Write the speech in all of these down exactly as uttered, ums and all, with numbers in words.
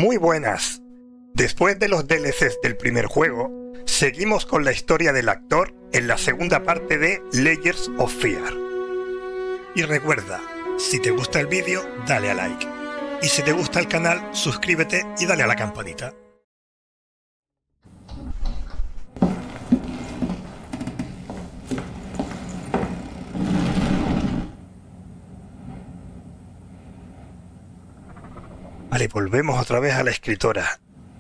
Muy buenas. Después de los D L Cs del primer juego, seguimos con la historia del actor en la segunda parte de Layers of Fear. Y recuerda, si te gusta el vídeo, dale a like. Y si te gusta el canal, suscríbete y dale a la campanita. Vale, volvemos otra vez a la escritora.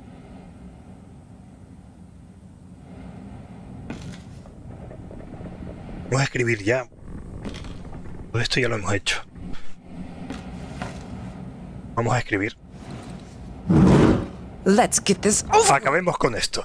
Vamos a escribir ya. Todo esto ya lo hemos hecho. Vamos a escribir. Let's get this over. Acabemos con esto.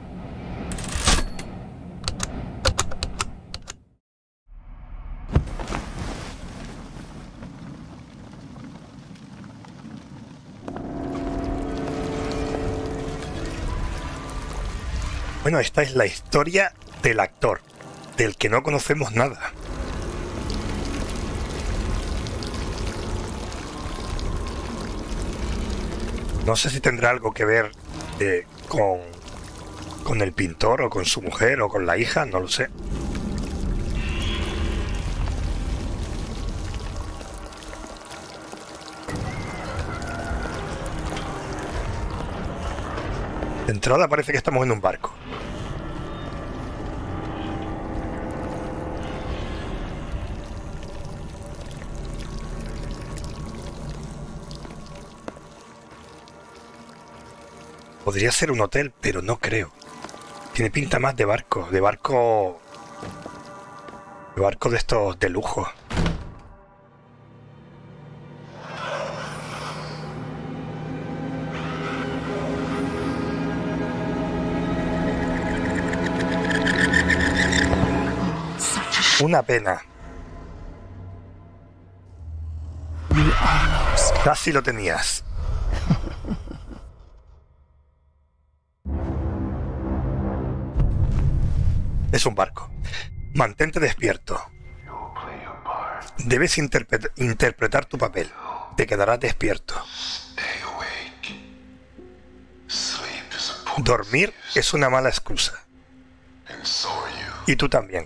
Bueno, esta es la historia del actor, del que no conocemos nada. No sé si tendrá algo que ver eh, con, con el pintor o con su mujer o con la hija, no lo sé. De entrada parece que estamos en un barco. Podría ser un hotel, pero no creo. Tiene pinta más de barco, de barco... De barco de estos de lujo. Una pena. Casi lo tenías. Es un barco. Mantente despierto. Debes interpre- interpretar tu papel. Te quedarás despierto. Dormir es una mala excusa. Y tú también.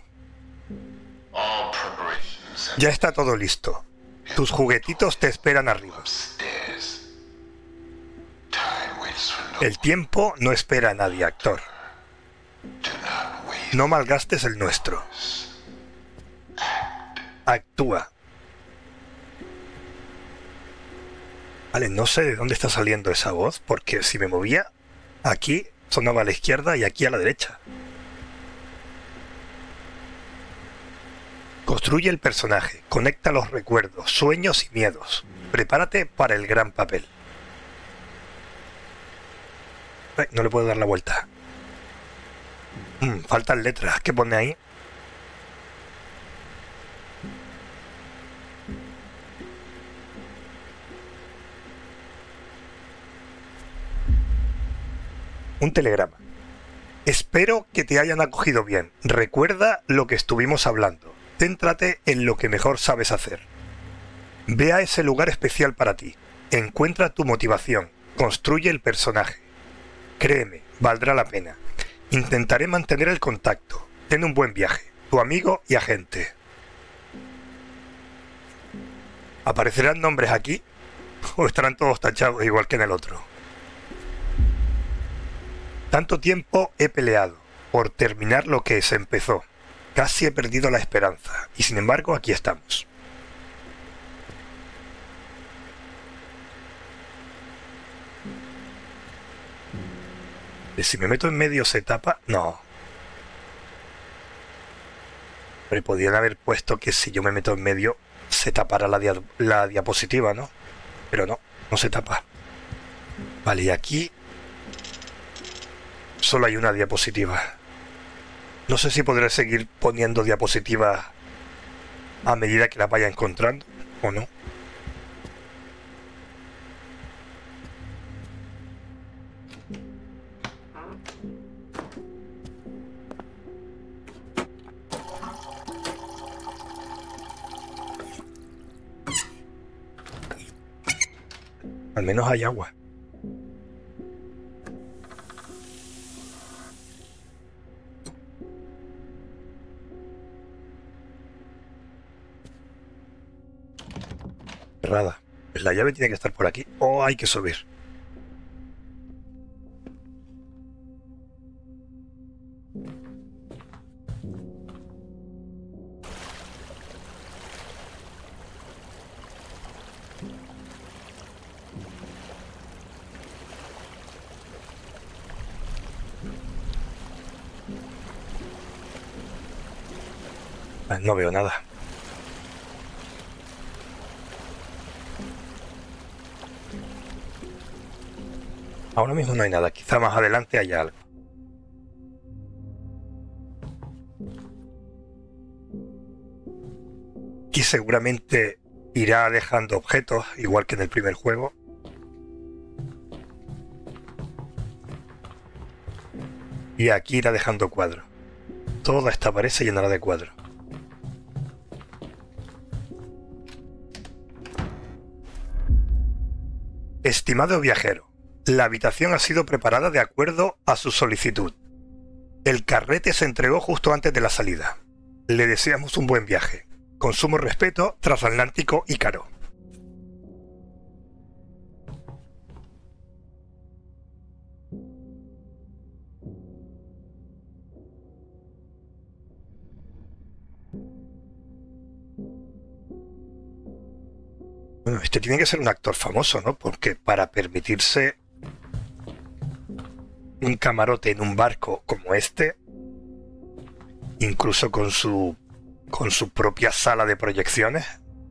Ya está todo listo. Tus juguetitos te esperan arriba. El tiempo no espera a nadie, actor. No malgastes el nuestro. Actúa. Vale, no sé de dónde está saliendo esa voz, porque si me movía, aquí sonaba a la izquierda y aquí a la derecha. Construye el personaje, conecta los recuerdos, sueños y miedos. Prepárate para el gran papel. Ay, no le puedo dar la vuelta. Mm, faltan letras. ¿Qué pone ahí? Un telegrama. Espero que te hayan acogido bien. Recuerda lo que estuvimos hablando. Céntrate en lo que mejor sabes hacer. Ve a ese lugar especial para ti. Encuentra tu motivación. Construye el personaje. Créeme, valdrá la pena. Intentaré mantener el contacto. Ten un buen viaje. Tu amigo y agente. ¿Aparecerán nombres aquí? ¿O estarán todos tachados igual que en el otro? Tanto tiempo he peleado por terminar lo que se empezó. Casi he perdido la esperanza. Y sin embargo, aquí estamos. Si me meto en medio se tapa, no. Pero podrían haber puesto que si yo me meto en medio se tapara la, dia la diapositiva, ¿no? Pero no, no se tapa. Vale, y aquí solo hay una diapositiva. No sé si podré seguir poniendo diapositivas a medida que las vaya encontrando o no. Al menos hay agua. cerrada. Pues la llave tiene que estar por aquí. O hay que subir. No veo nada. Ahora mismo no hay nada. Quizá más adelante haya algo. Y seguramente irá dejando objetos, igual que en el primer juego. Y aquí irá dejando cuadros. Toda esta pared se llenará de cuadros. Estimado viajero, la habitación ha sido preparada de acuerdo a su solicitud. El carrete se entregó justo antes de la salida. Le deseamos un buen viaje. Con sumo respeto, Transatlántico Ícaro. Bueno, este tiene que ser un actor famoso, ¿no? Porque para permitirse un camarote en un barco como este, incluso con su con su propia sala de proyecciones.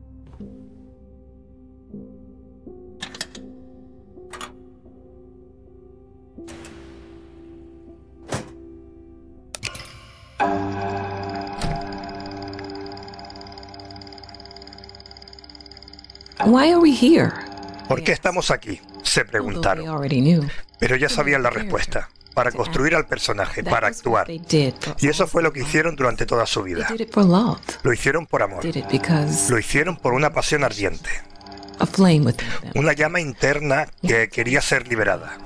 Why are we here? ¿Por qué estamos aquí?, se preguntaron. Pero ya sabían la respuesta. Para construir al personaje, para actuar. Y eso fue lo que hicieron durante toda su vida. Lo hicieron por amor. Lo hicieron por una pasión ardiente. Una llama interna que quería ser liberada.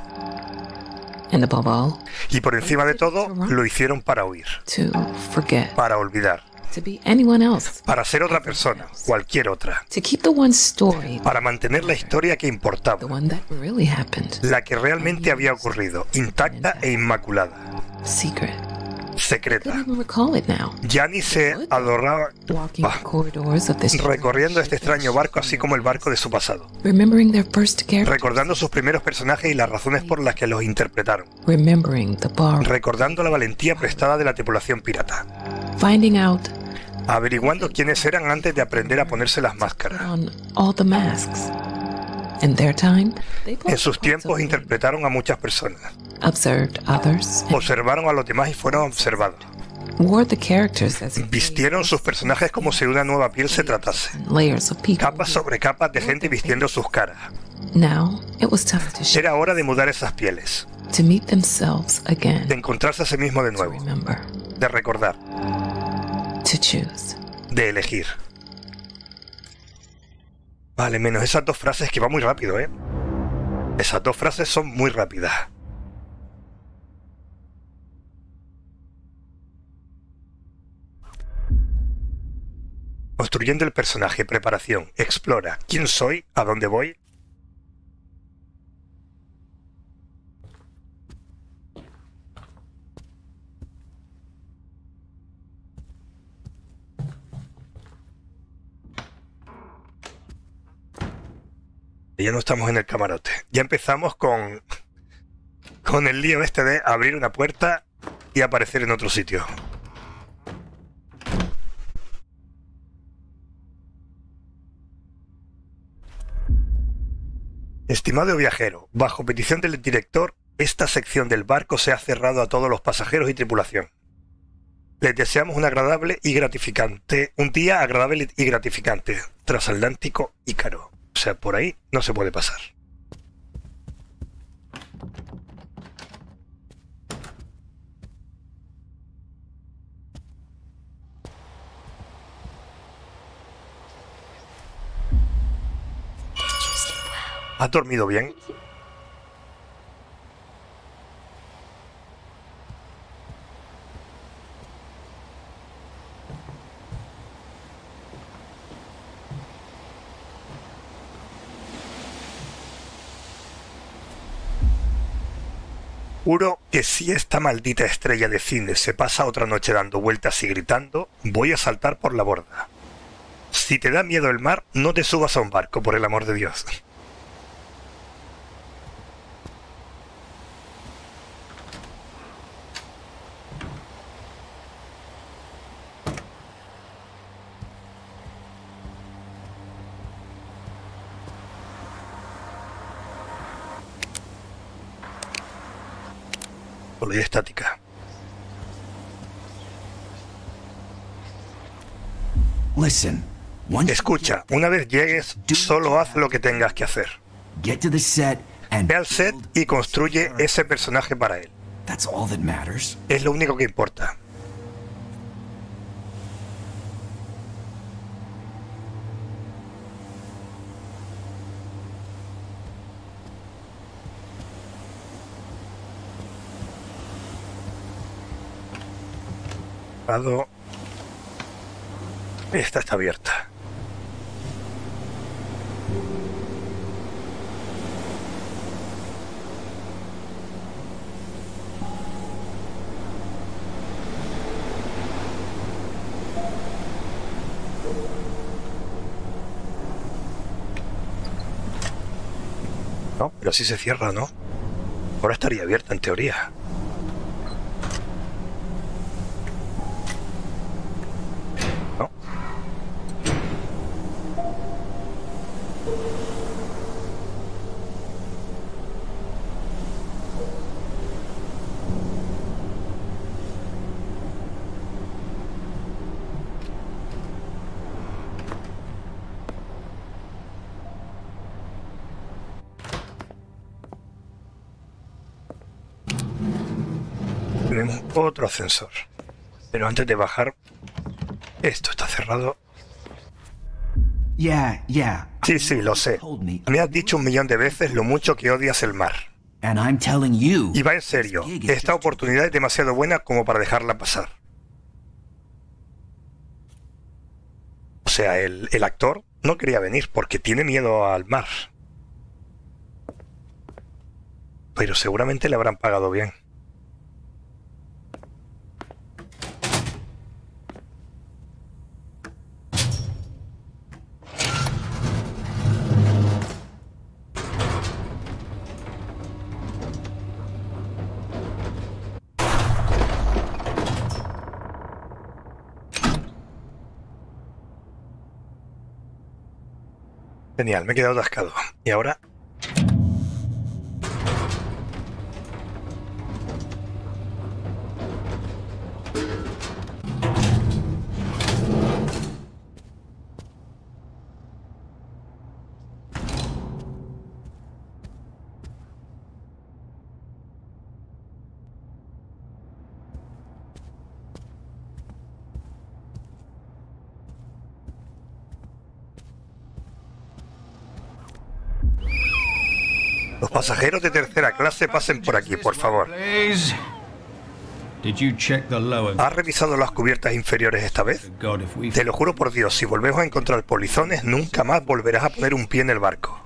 Y por encima de todo, lo hicieron para huir. Para olvidar. Para ser otra persona, cualquier otra. Para mantener la historia que importaba. La que realmente había ocurrido, intacta e inmaculada. Secreta. Ya ni se adoraba ah, recorriendo este extraño barco, así como el barco de su pasado. Recordando sus primeros personajes y las razones por las que los interpretaron. Recordando la valentía prestada de la tripulación pirata. Averiguando quiénes eran antes de aprender a ponerse las máscaras. En sus tiempos interpretaron a muchas personas. Observaron a los demás y fueron observados. Vistieron sus personajes como si de una nueva piel se tratase. Capas sobre capas de gente vistiendo sus caras. Era hora de mudar esas pieles. De encontrarse a sí mismo de nuevo. De recordar. De elegir. Vale, menos esas dos frases que va muy rápido, ¿eh? Esas dos frases son muy rápidas. Construyendo el personaje, preparación, explora. ¿Quién soy? ¿A dónde voy? Ya no estamos en el camarote. Ya empezamos con con el lío este de abrir una puerta y aparecer en otro sitio. Estimado viajero, bajo petición del director, esta sección del barco se ha cerrado a todos los pasajeros y tripulación. Les deseamos un agradable y gratificante, un día agradable y gratificante. Transatlántico Ícaro. O sea, por ahí no se puede pasar. ¿Has dormido bien? juro que si esta maldita estrella de cine se pasa otra noche dando vueltas y gritando, voy a saltar por la borda. Si te da miedo el mar, no te subas a un barco, por el amor de Dios. Ley estática. Listen, once Escucha, una vez llegues, solo haz lo que tengas que hacer. get to the set and Ve al set y construye ese personaje para él. that's all that matters. Es lo único que importa. Esta está abierta. No, pero sí se cierra, ¿no? Ahora estaría abierta en teoría. No. Tenemos otro ascensor. Pero antes de bajar, esto está cerrado. Yeah, yeah. Sí, sí, lo sé. Told me. Me has dicho un millón de veces lo mucho que odias el mar. And I'm telling you. Y va en serio, esta oportunidad es demasiado buena como para dejarla pasar. O sea, el, el actor no quería venir porque tiene miedo al mar. Pero seguramente le habrán pagado bien. Genial, me he quedado atascado. ¿Y ahora? Los pasajeros de tercera clase pasen por aquí, por favor. Please. Did you check the lower? ¿Has revisado las cubiertas inferiores esta vez? God, if we Te lo juro por Dios, si volvemos a encontrar polizones, nunca más volverás a poner un pie en el barco.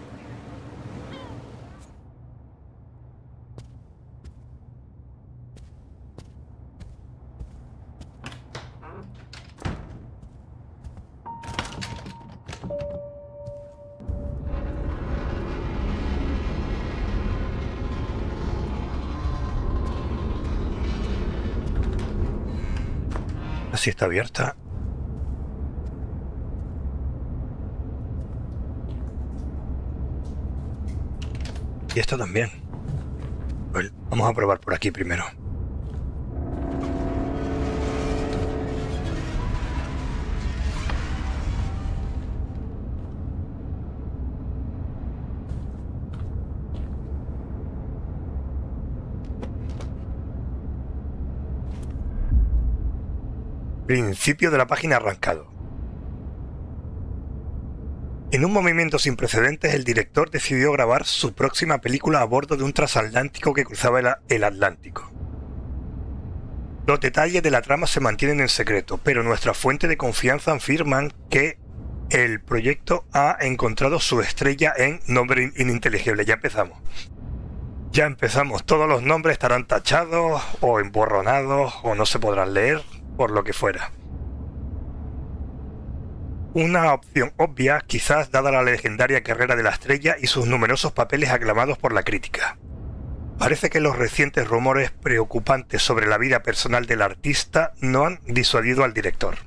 Así está abierta. Y esta también. Pues vamos a probar por aquí primero. Principio de la página arrancado. En un movimiento sin precedentes, el director decidió grabar su próxima película a bordo de un transatlántico que cruzaba el, el Atlántico. Los detalles de la trama se mantienen en secreto, pero nuestras fuentes de confianza afirman que el proyecto ha encontrado su estrella en nombre ininteligible. Ya empezamos. Ya empezamos. Todos los nombres estarán tachados o emborronados o no se podrán leer, por lo que fuera. Una opción obvia, quizás dada la legendaria carrera de la estrella y sus numerosos papeles aclamados por la crítica. Parece que los recientes rumores preocupantes sobre la vida personal del artista no han disuadido al director.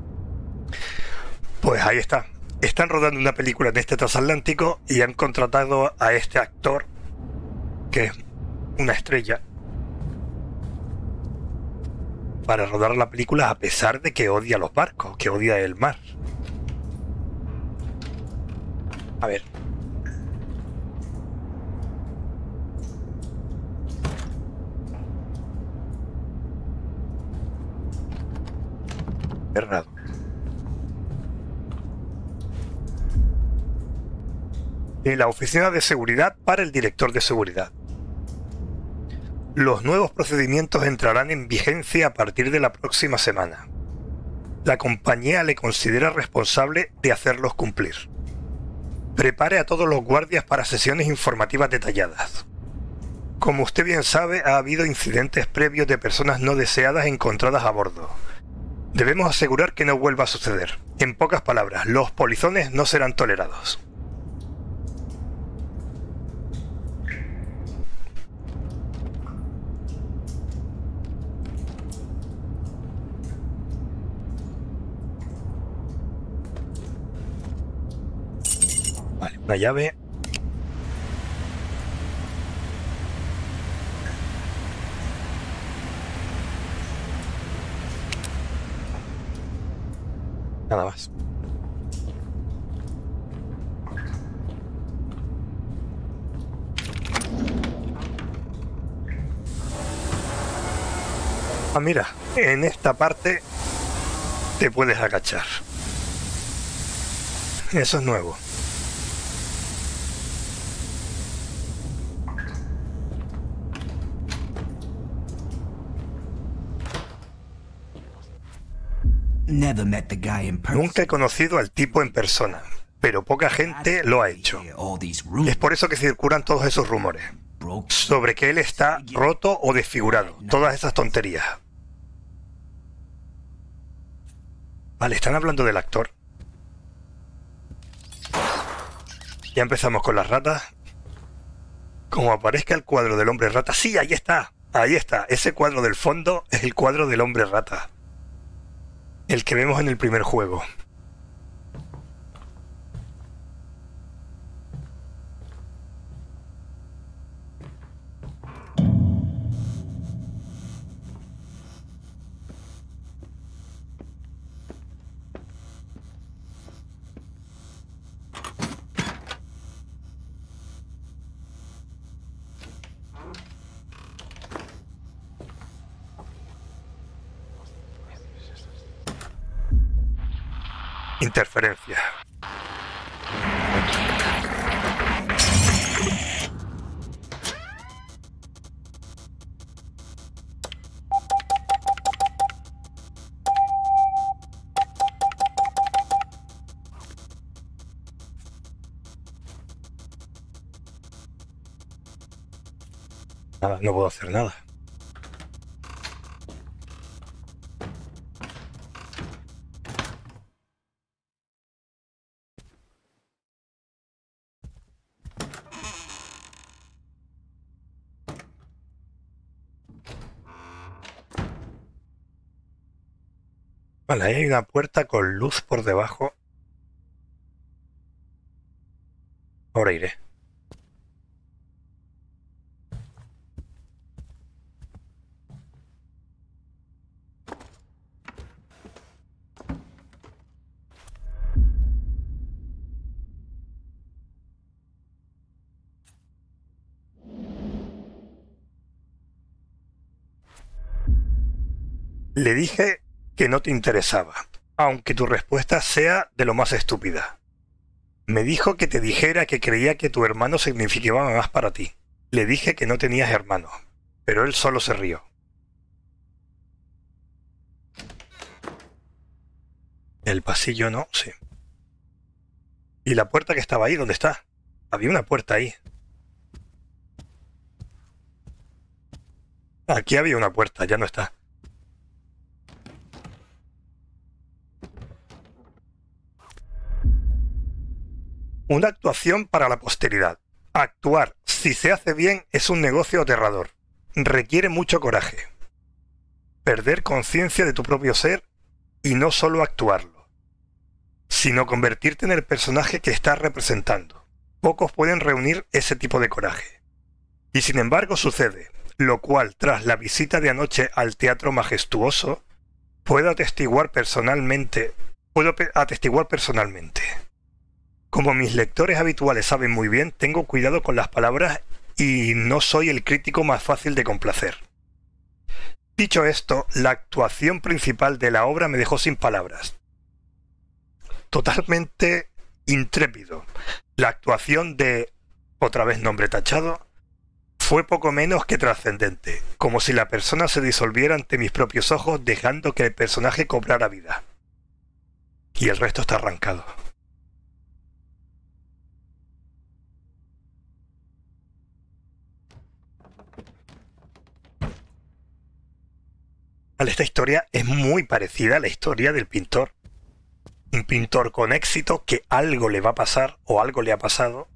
Pues ahí está. Están rodando una película en este transatlántico y han contratado a este actor, que es una estrella, para rodar la película a pesar de que odia los barcos, que odia el mar. A ver. Cerrado. En la oficina de seguridad para el director de seguridad. Los nuevos procedimientos entrarán en vigencia a partir de la próxima semana. La compañía le considera responsable de hacerlos cumplir. Prepare a todos los guardias para sesiones informativas detalladas. Como usted bien sabe, ha habido incidentes previos de personas no deseadas encontradas a bordo. Debemos asegurar que no vuelva a suceder. En pocas palabras, los polizones no serán tolerados. Vale, una llave. Nada más. Ah, mira, en esta parte te puedes agachar. Eso es nuevo. Never met the guy in person. Nunca he conocido al tipo en persona, pero poca gente lo ha hecho. All these Es rumors por eso que circulan todos esos rumores broke. sobre que él está roto o desfigurado. Todas esas tonterías. Vale, están hablando del actor. Ya empezamos con las ratas. Como aparezca el cuadro del hombre rata. ¡Sí, ahí está! Ahí está. Ese cuadro del fondo es el cuadro del hombre rata. El que vemos en el primer juego. Interferencia. Nada, no puedo hacer nada. Vale, ahí hay una puerta con luz por debajo. Ahora iré. Le dije que no te interesaba, aunque tu respuesta sea de lo más estúpida. Me dijo que te dijera que creía que tu hermano significaba más para ti. Le dije que no tenías hermano, pero él solo se rió. El pasillo no, sí. ¿Y la puerta que estaba ahí, dónde está? Había una puerta ahí. Aquí había una puerta, ya no está. Una actuación para la posteridad. Actuar, si se hace bien, es un negocio aterrador. Requiere mucho coraje. Perder conciencia de tu propio ser y no solo actuarlo, sino convertirte en el personaje que estás representando. Pocos pueden reunir ese tipo de coraje. Y sin embargo sucede, lo cual, tras la visita de anoche al Teatro Majestuoso, puedo atestiguar personalmente, puedo atestiguar personalmente. Como mis lectores habituales saben muy bien, tengo cuidado con las palabras y no soy el crítico más fácil de complacer. Dicho esto, la actuación principal de la obra me dejó sin palabras. Totalmente intrépido. La actuación de, otra vez nombre tachado, fue poco menos que trascendente, como si la persona se disolviera ante mis propios ojos dejando que el personaje cobrara vida. Y el resto está arrancado. Esta historia es muy parecida a la historia del pintor. Un pintor con éxito que algo le va a pasar o algo le ha pasado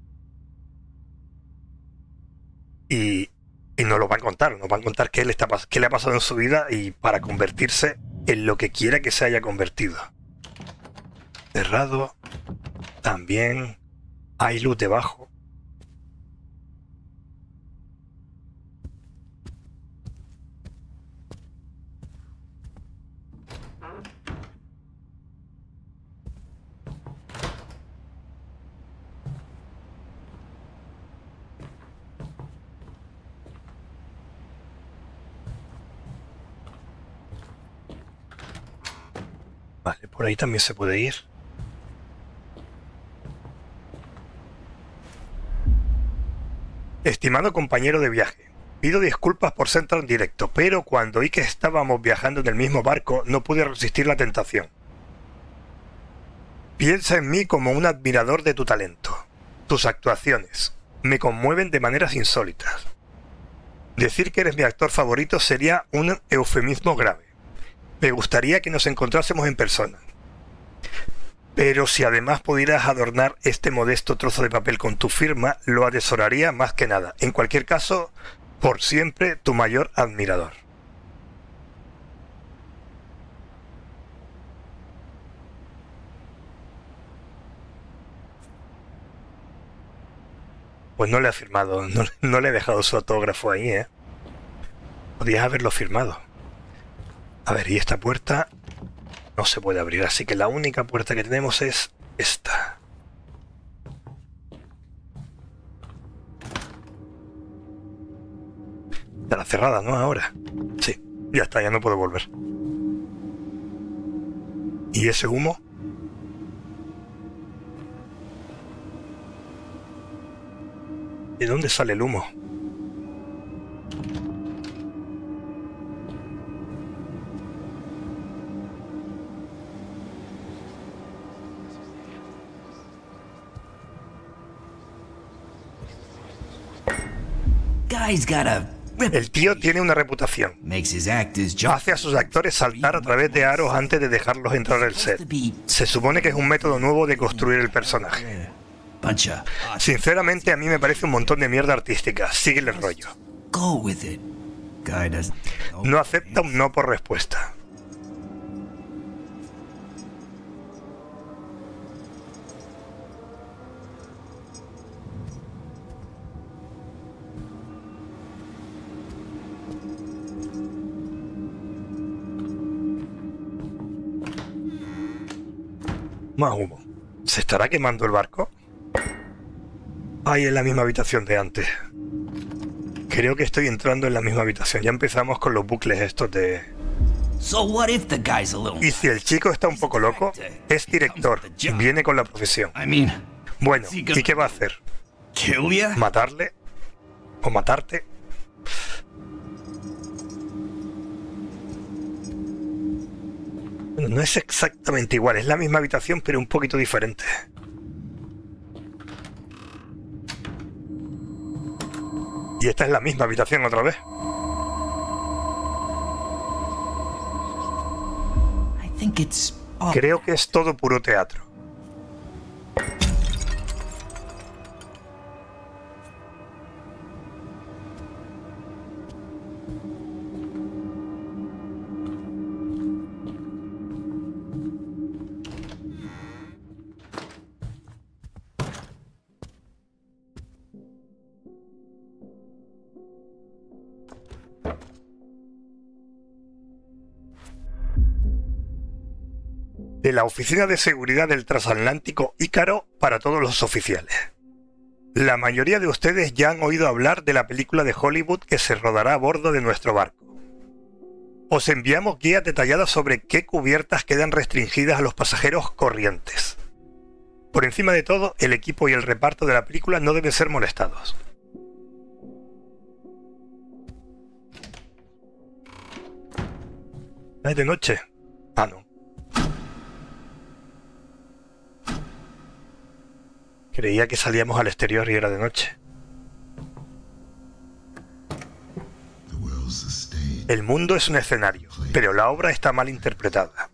y, y nos lo van a contar, nos van a contar qué le, está, qué le ha pasado en su vida y para convertirse en lo que quiera que se haya convertido. Cerrado, también hay luz debajo. Vale, por ahí también se puede ir. Estimado compañero de viaje, pido disculpas por ser tan directo, pero cuando oí que estábamos viajando en el mismo barco no pude resistir la tentación. Piensa en mí como un admirador de tu talento. Tus actuaciones me conmueven de maneras insólitas. Decir que eres mi actor favorito sería un eufemismo grave. Me gustaría que nos encontrásemos en persona. Pero si además pudieras adornar este modesto trozo de papel con tu firma, lo atesoraría más que nada. En cualquier caso, por siempre tu mayor admirador. Pues no le ha firmado, no, no le he dejado su autógrafo ahí, ¿eh? Podrías haberlo firmado. A ver, y esta puerta no se puede abrir, así que la única puerta que tenemos es esta. Estará cerrada, ¿no? Ahora. Sí, ya está, ya no puedo volver. ¿Y ese humo? ¿De dónde sale el humo? El tío tiene una reputación. Hace a sus actores saltar a través de aros antes de dejarlos entrar al set. Se supone que es un método nuevo de construir el personaje. Sinceramente, a mí me parece un montón de mierda artística. Síguele el rollo. No acepta un no por respuesta. Más humo. ¿Se estará quemando el barco? Ay, en la misma habitación de antes. Creo que estoy entrando en la misma habitación. Ya empezamos con los bucles estos de... Y si el chico está un poco loco, es director. Viene con la profesión. Bueno, ¿y qué va a hacer? ¿Matarle? ¿O matarte? Bueno, no es exactamente igual, es la misma habitación, pero un poquito diferente. Y esta es la misma habitación otra vez. think it's all Creo que es todo puro teatro. De la Oficina de Seguridad del Transatlántico Ícaro para todos los oficiales. La mayoría de ustedes ya han oído hablar de la película de Hollywood que se rodará a bordo de nuestro barco. Os enviamos guías detalladas sobre qué cubiertas quedan restringidas a los pasajeros corrientes. Por encima de todo, el equipo y el reparto de la película no deben ser molestados. ¿Es de noche? Ah, no. Creía que salíamos al exterior y era de noche. El mundo es un escenario, pero la obra está mal interpretada.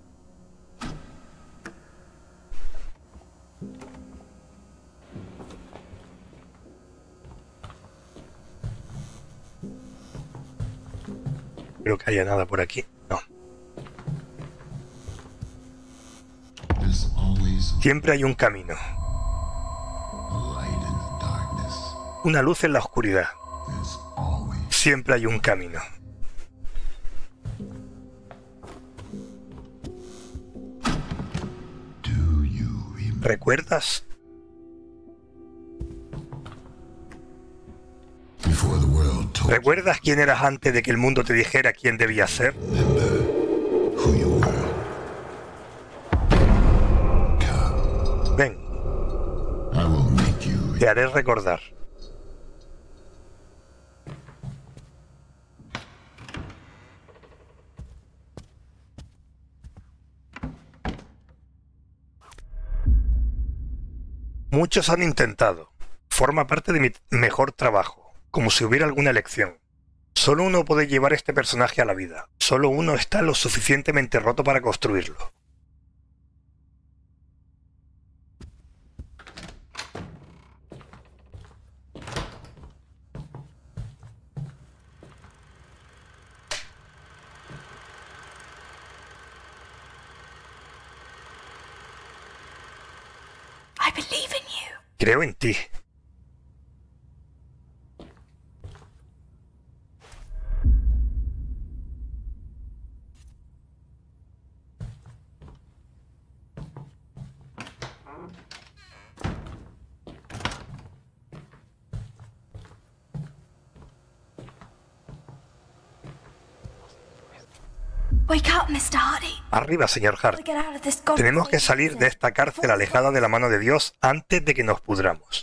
Creo que haya nada por aquí. No. Siempre hay un camino. Una luz en la oscuridad. Siempre hay un camino. ¿Recuerdas? ¿Recuerdas quién eras antes de que el mundo te dijera quién debías ser? Ven. Te haré recordar. Muchos han intentado. Forma parte de mi mejor trabajo, como si hubiera alguna elección. Solo uno puede llevar este personaje a la vida. Solo uno está lo suficientemente roto para construirlo. I believe in you. Creo en ti. Wake up, mister Hardy. Arriba, señor Hart. Get out of this Tenemos que salir de esta cárcel alejada de la mano de Dios antes de que nos pudramos.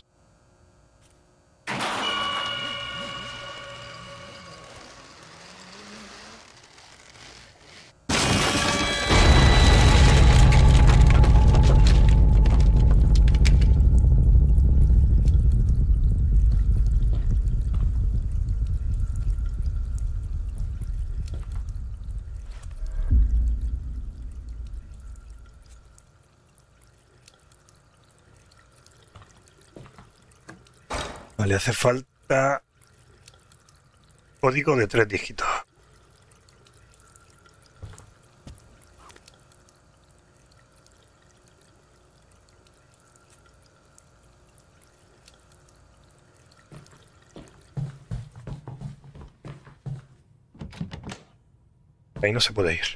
Le hace falta código de tres dígitos. Ahí no se puede ir.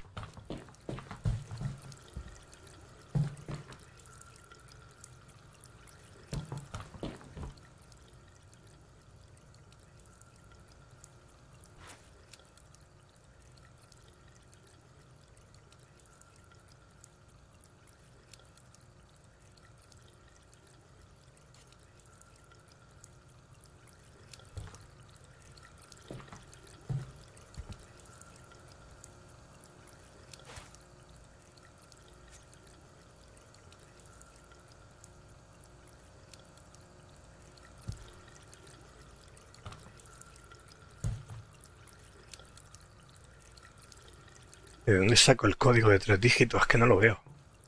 ¿De dónde saco el código de tres dígitos? Es que no lo veo.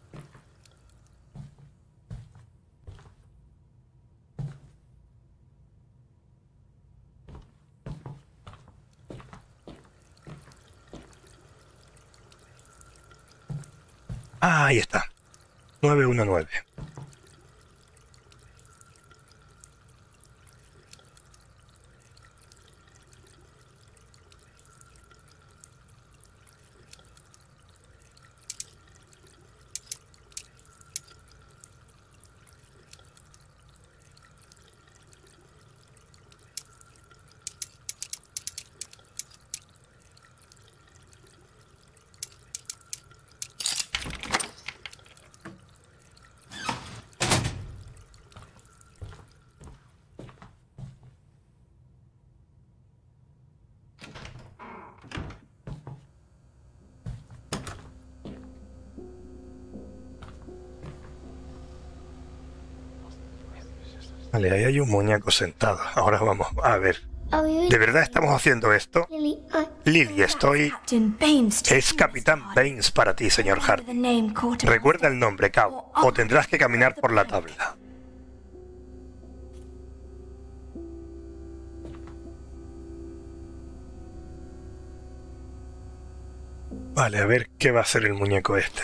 Ah, ahí está. nueve uno nueve. Vale, ahí hay un muñeco sentado. Ahora vamos a ver. ¿De verdad estamos haciendo esto? Lily, estoy... Captain Baines to Es you, Capitán Mister Hardy. Baines para ti, señor Hardy. The name caught in- Recuerda el nombre, Cabo, o tendrás que caminar por la tabla. Vale, a ver qué va a hacer el muñeco este.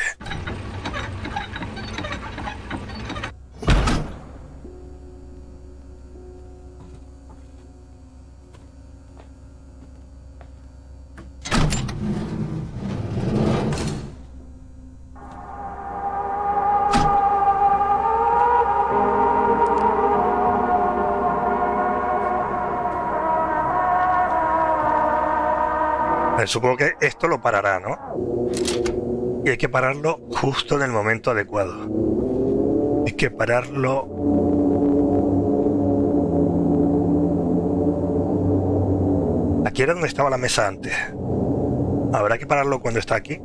Vale, supongo que esto lo parará, ¿no? Y hay que pararlo justo en el momento adecuado. Hay que pararlo... Aquí era donde estaba la mesa antes. ¿Habrá que pararlo cuando está aquí?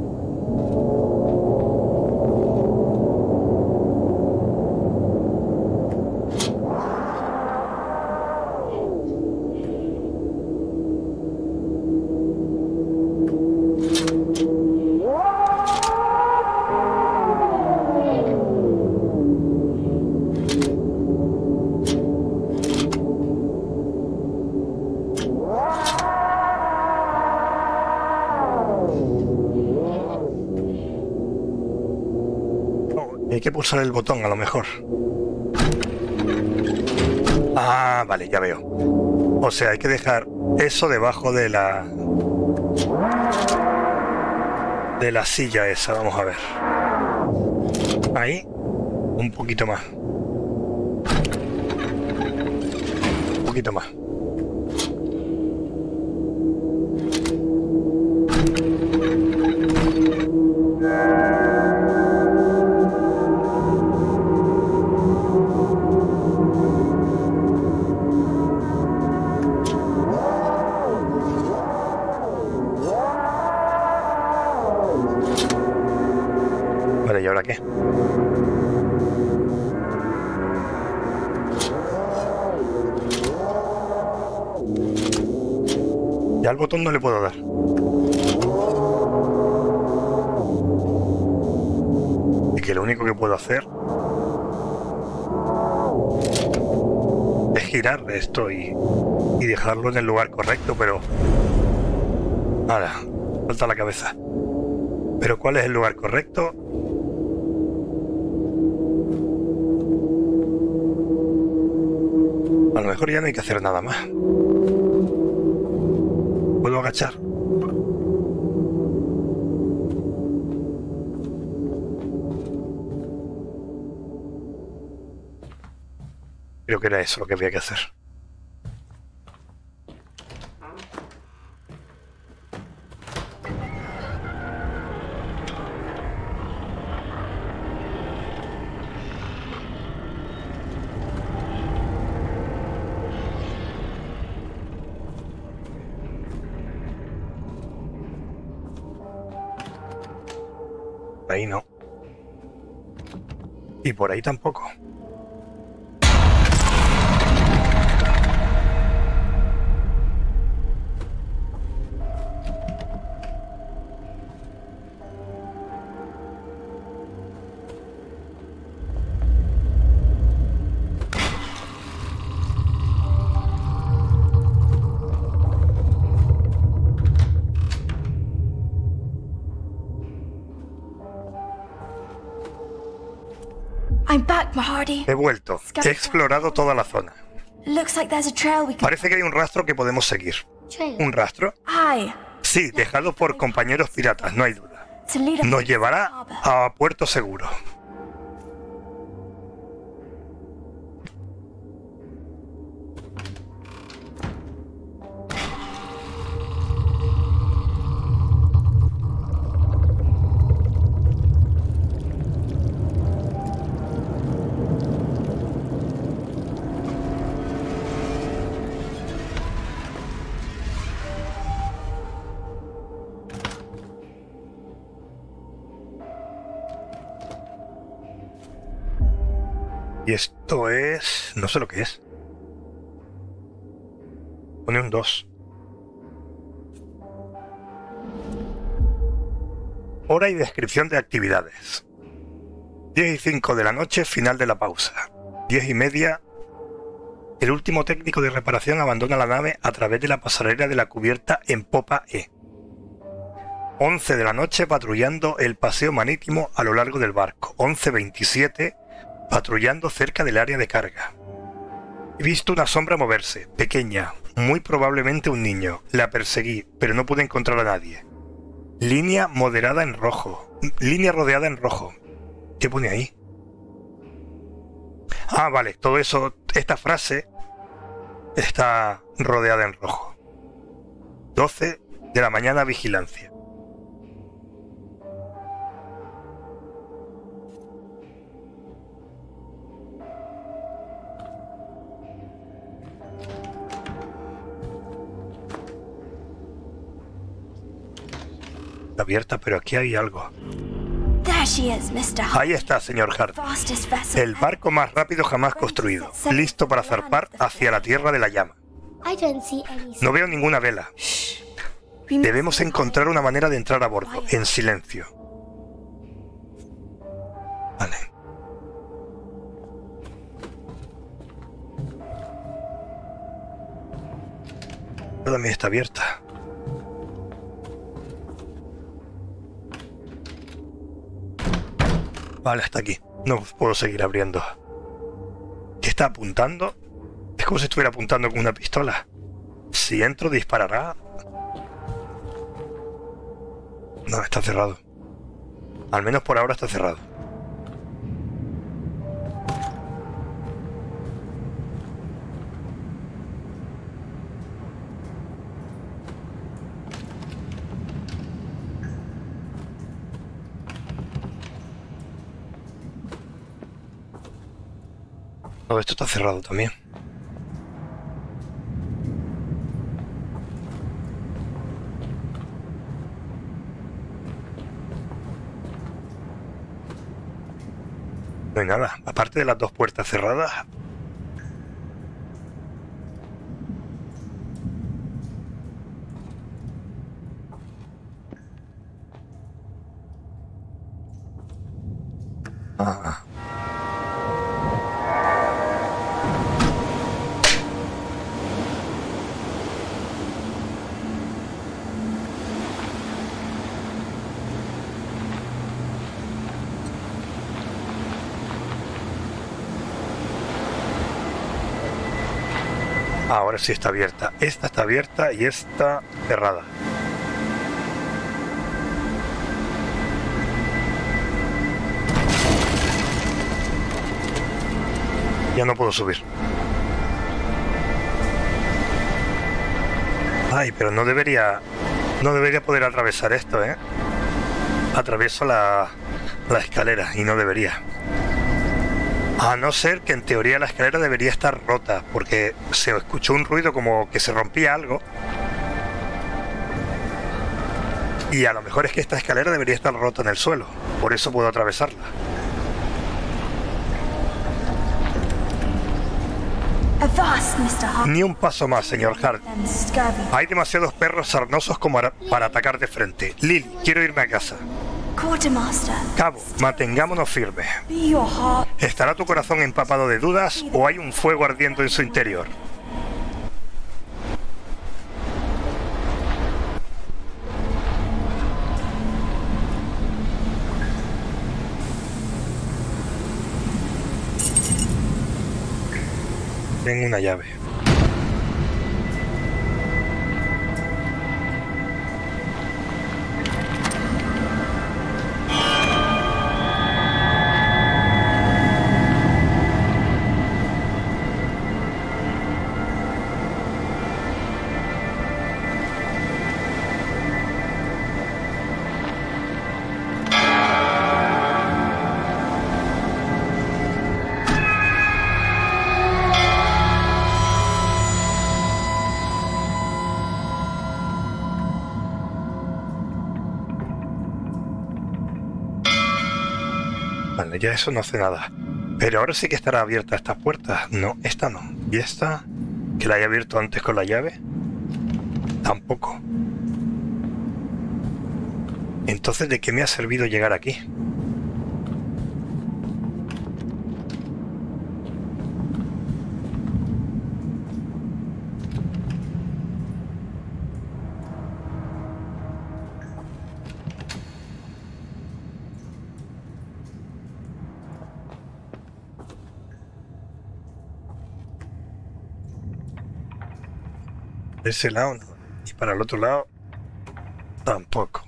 Hay que pulsar el botón, a lo mejor. Ah, vale, ya veo. O sea, hay que dejar eso debajo de la... de la silla esa, vamos a ver. Ahí. Un poquito más. Un poquito más. Vale, ¿y ahora qué? Ya al botón no le puedo dar. Y que lo único que puedo hacer es girar esto y, y dejarlo en el lugar correcto, pero... Ahora, falta la cabeza. ¿Pero cuál es el lugar correcto? A lo mejor ya no hay que hacer nada más. ¿Puedo agachar? Creo que era eso lo que había que hacer. Ahí no. Y por ahí tampoco. Doctor Hardy. He vuelto. He explorado toda la zona. Looks like there's a trail we can... Parece que hay un rastro que podemos seguir. ¿Un rastro? Aye. Sí, dejado por compañeros piratas, no hay duda. To lead us Nos to llevará the harbour. a puerto seguro. Y esto es... no sé lo que es. Pone un dos. Hora y descripción de actividades. diez y cinco de la noche, final de la pausa. diez y media. El último técnico de reparación abandona la nave a través de la pasarela de la cubierta en popa E. once de la noche, patrullando el paseo marítimo a lo largo del barco. once veintisiete. Patrullando cerca del área de carga. He visto una sombra moverse, pequeña, muy probablemente un niño. La perseguí, pero no pude encontrar a nadie. Línea moderada en rojo. Línea rodeada en rojo. ¿Qué pone ahí? Ah, vale, todo eso, esta frase está rodeada en rojo. doce de la mañana, vigilancia. Abierta, pero aquí hay algo. There she is, mister Hardy. Ahí está, señor Hardy. Fastest vessel El barco más rápido jamás construido, listo para zarpar hacia la tierra de la llama. I don't see any. No veo ninguna vela. We must- Debemos encontrar una manera de entrar a bordo, en silencio. Vale. También está abierta. Vale, hasta aquí. No puedo seguir abriendo. ¿Qué está apuntando? Es como si estuviera apuntando con una pistola. Si entro, disparará. No, está cerrado. Al menos por ahora está cerrado. Todo esto está cerrado también. No hay nada, aparte de las dos puertas cerradas. Ah. Ahora sí está abierta. Esta está abierta y esta cerrada. Ya no puedo subir. Ay, pero no debería... No debería poder atravesar esto, ¿eh? Atravieso la, la escalera y no debería. A no ser que en teoría la escalera debería estar rota, porque se escuchó un ruido como que se rompía algo. Y a lo mejor es que esta escalera debería estar rota en el suelo, por eso puedo atravesarla. Avast, mister Hardy. Ni un paso más, señor Hardy. Them scurvy. Hay demasiados perros sarnosos como para, para atacar de frente. Lily, quiero irme a casa. Quartermaster. Cabo, mantengámonos firmes. Be your heart. ¿Estará tu corazón empapado de dudas o hay un fuego ardiendo en su interior? tengo una llave. Vale, ya eso no hace nada. Pero ahora sí que estará abierta esta puerta. No, esta no. ¿Y esta? ¿Que la haya abierto antes con la llave? Tampoco. Entonces, ¿de qué me ha servido llegar aquí? De ese lado no. Y para el otro lado tampoco.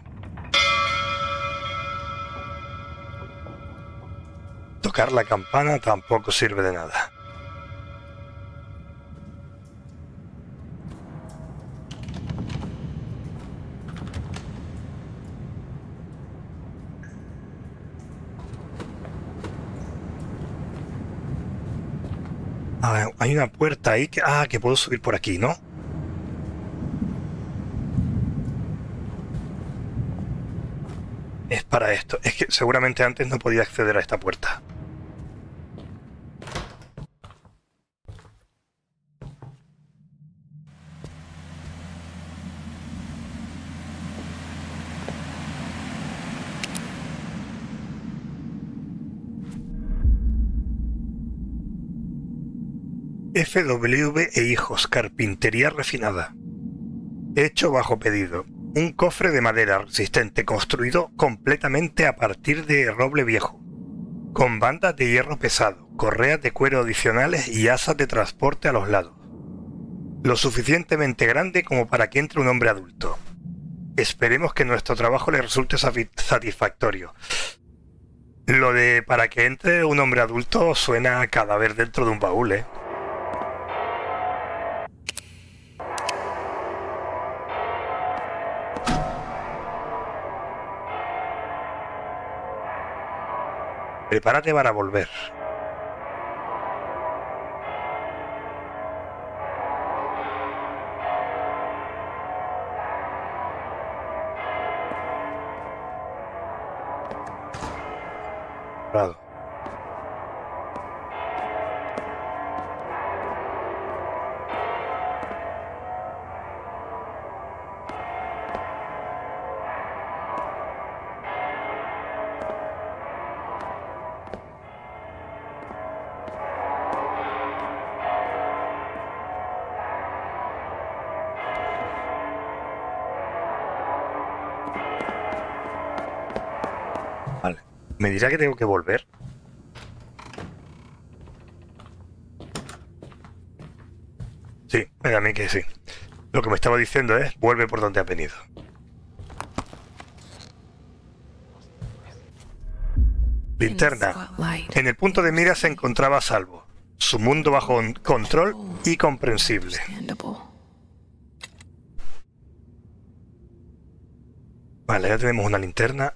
Tocar la campana tampoco sirve de nada. Ah, hay una puerta ahí que... Ah, que puedo subir por aquí, ¿no? Es para esto. Es que seguramente antes no podía acceder a esta puerta. F W e Hijos, carpintería refinada. Hecho bajo pedido. Un cofre de madera resistente construido completamente a partir de roble viejo, con bandas de hierro pesado, correas de cuero adicionales y asas de transporte a los lados. Lo suficientemente grande como para que entre un hombre adulto. Esperemos que nuestro trabajo le resulte satisfactorio. Lo de para que entre un hombre adulto suena a cadáver dentro de un baúl, ¿eh? Prepárate para volver. Claro. Vale. ¿Me dirá que tengo que volver? Sí, me da a mí que sí. Lo que me estaba diciendo es, vuelve por donde has venido. Linterna. En el punto de mira se encontraba a salvo. Su mundo bajo control y comprensible. Vale, ya tenemos una linterna.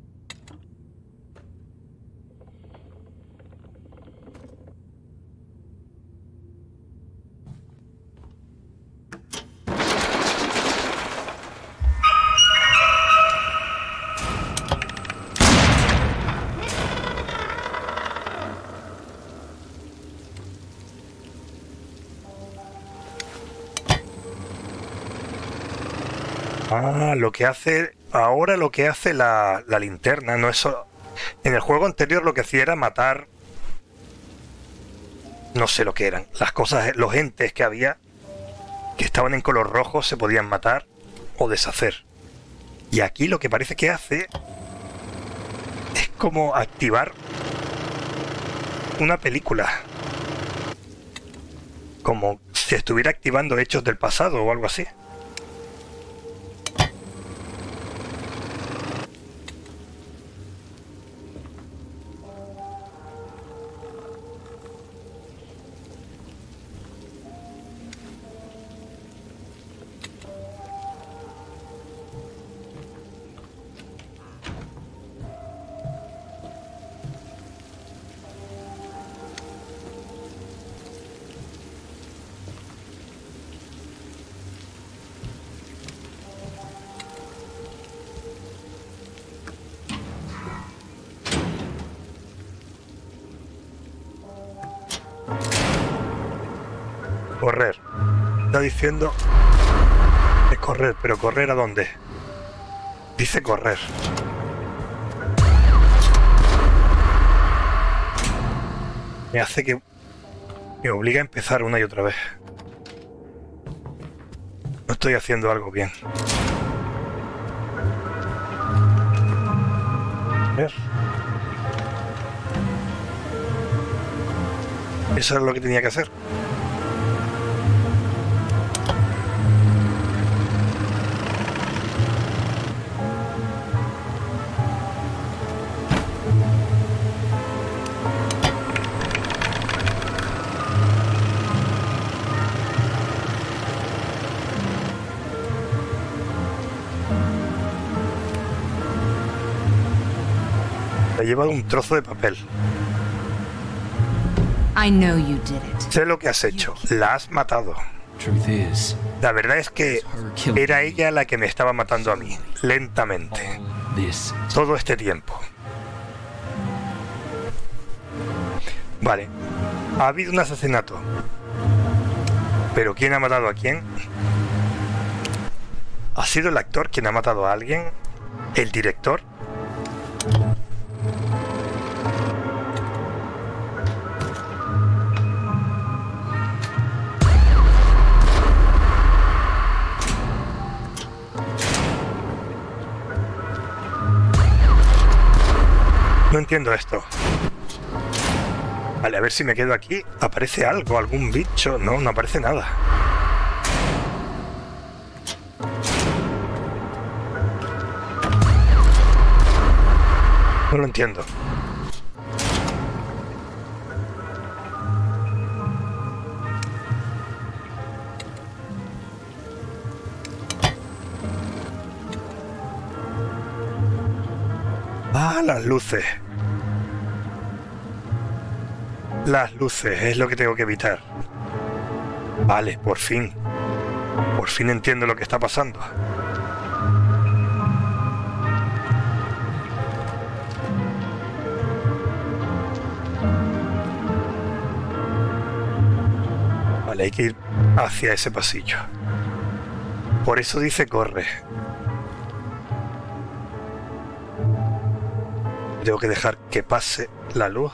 Ah, lo que hace... Ahora lo que hace la, la linterna, no es solo... En el juego anterior lo que hacía era matar... No sé lo que eran. Las cosas, los entes que había, que estaban en color rojo, se podían matar o deshacer. Y aquí lo que parece que hace... Es como activar una película. como si estuviera activando hechos del pasado o algo así. Correr. Está diciendo de correr, pero ¿correr a dónde? Dice correr. Me hace que... me obliga a empezar una y otra vez. No estoy haciendo algo bien. A ver. Eso es lo que tenía que hacer. Le he llevado un trozo de papel. I know you did it. Sé lo que has hecho. La has matado. Truth is, La verdad es que era ella la que me estaba matando a mí, lentamente, this todo este tiempo. Vale. Ha habido un asesinato. ¿Pero quién ha matado a quién? ¿Ha sido el actor quien ha matado a alguien? ¿El director? No entiendo esto. Vale, a ver si me quedo aquí. ¿Aparece algo? ¿Algún bicho? No, no aparece nada. No lo entiendo. Ah, las luces. Las luces, es lo que tengo que evitar. Vale, por fin. Por fin entiendo lo que está pasando. Vale, hay que ir hacia ese pasillo. Por eso dice corre. Tengo que dejar que pase la luz.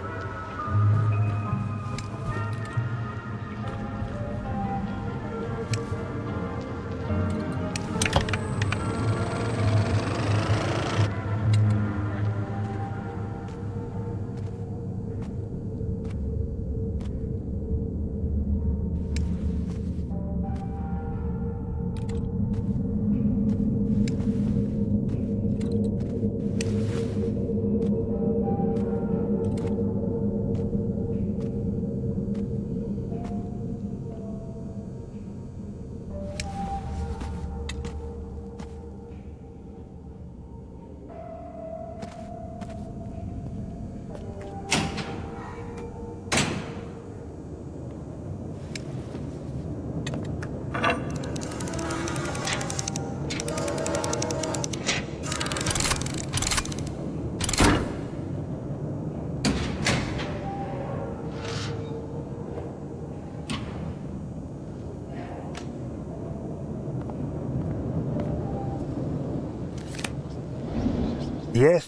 diez,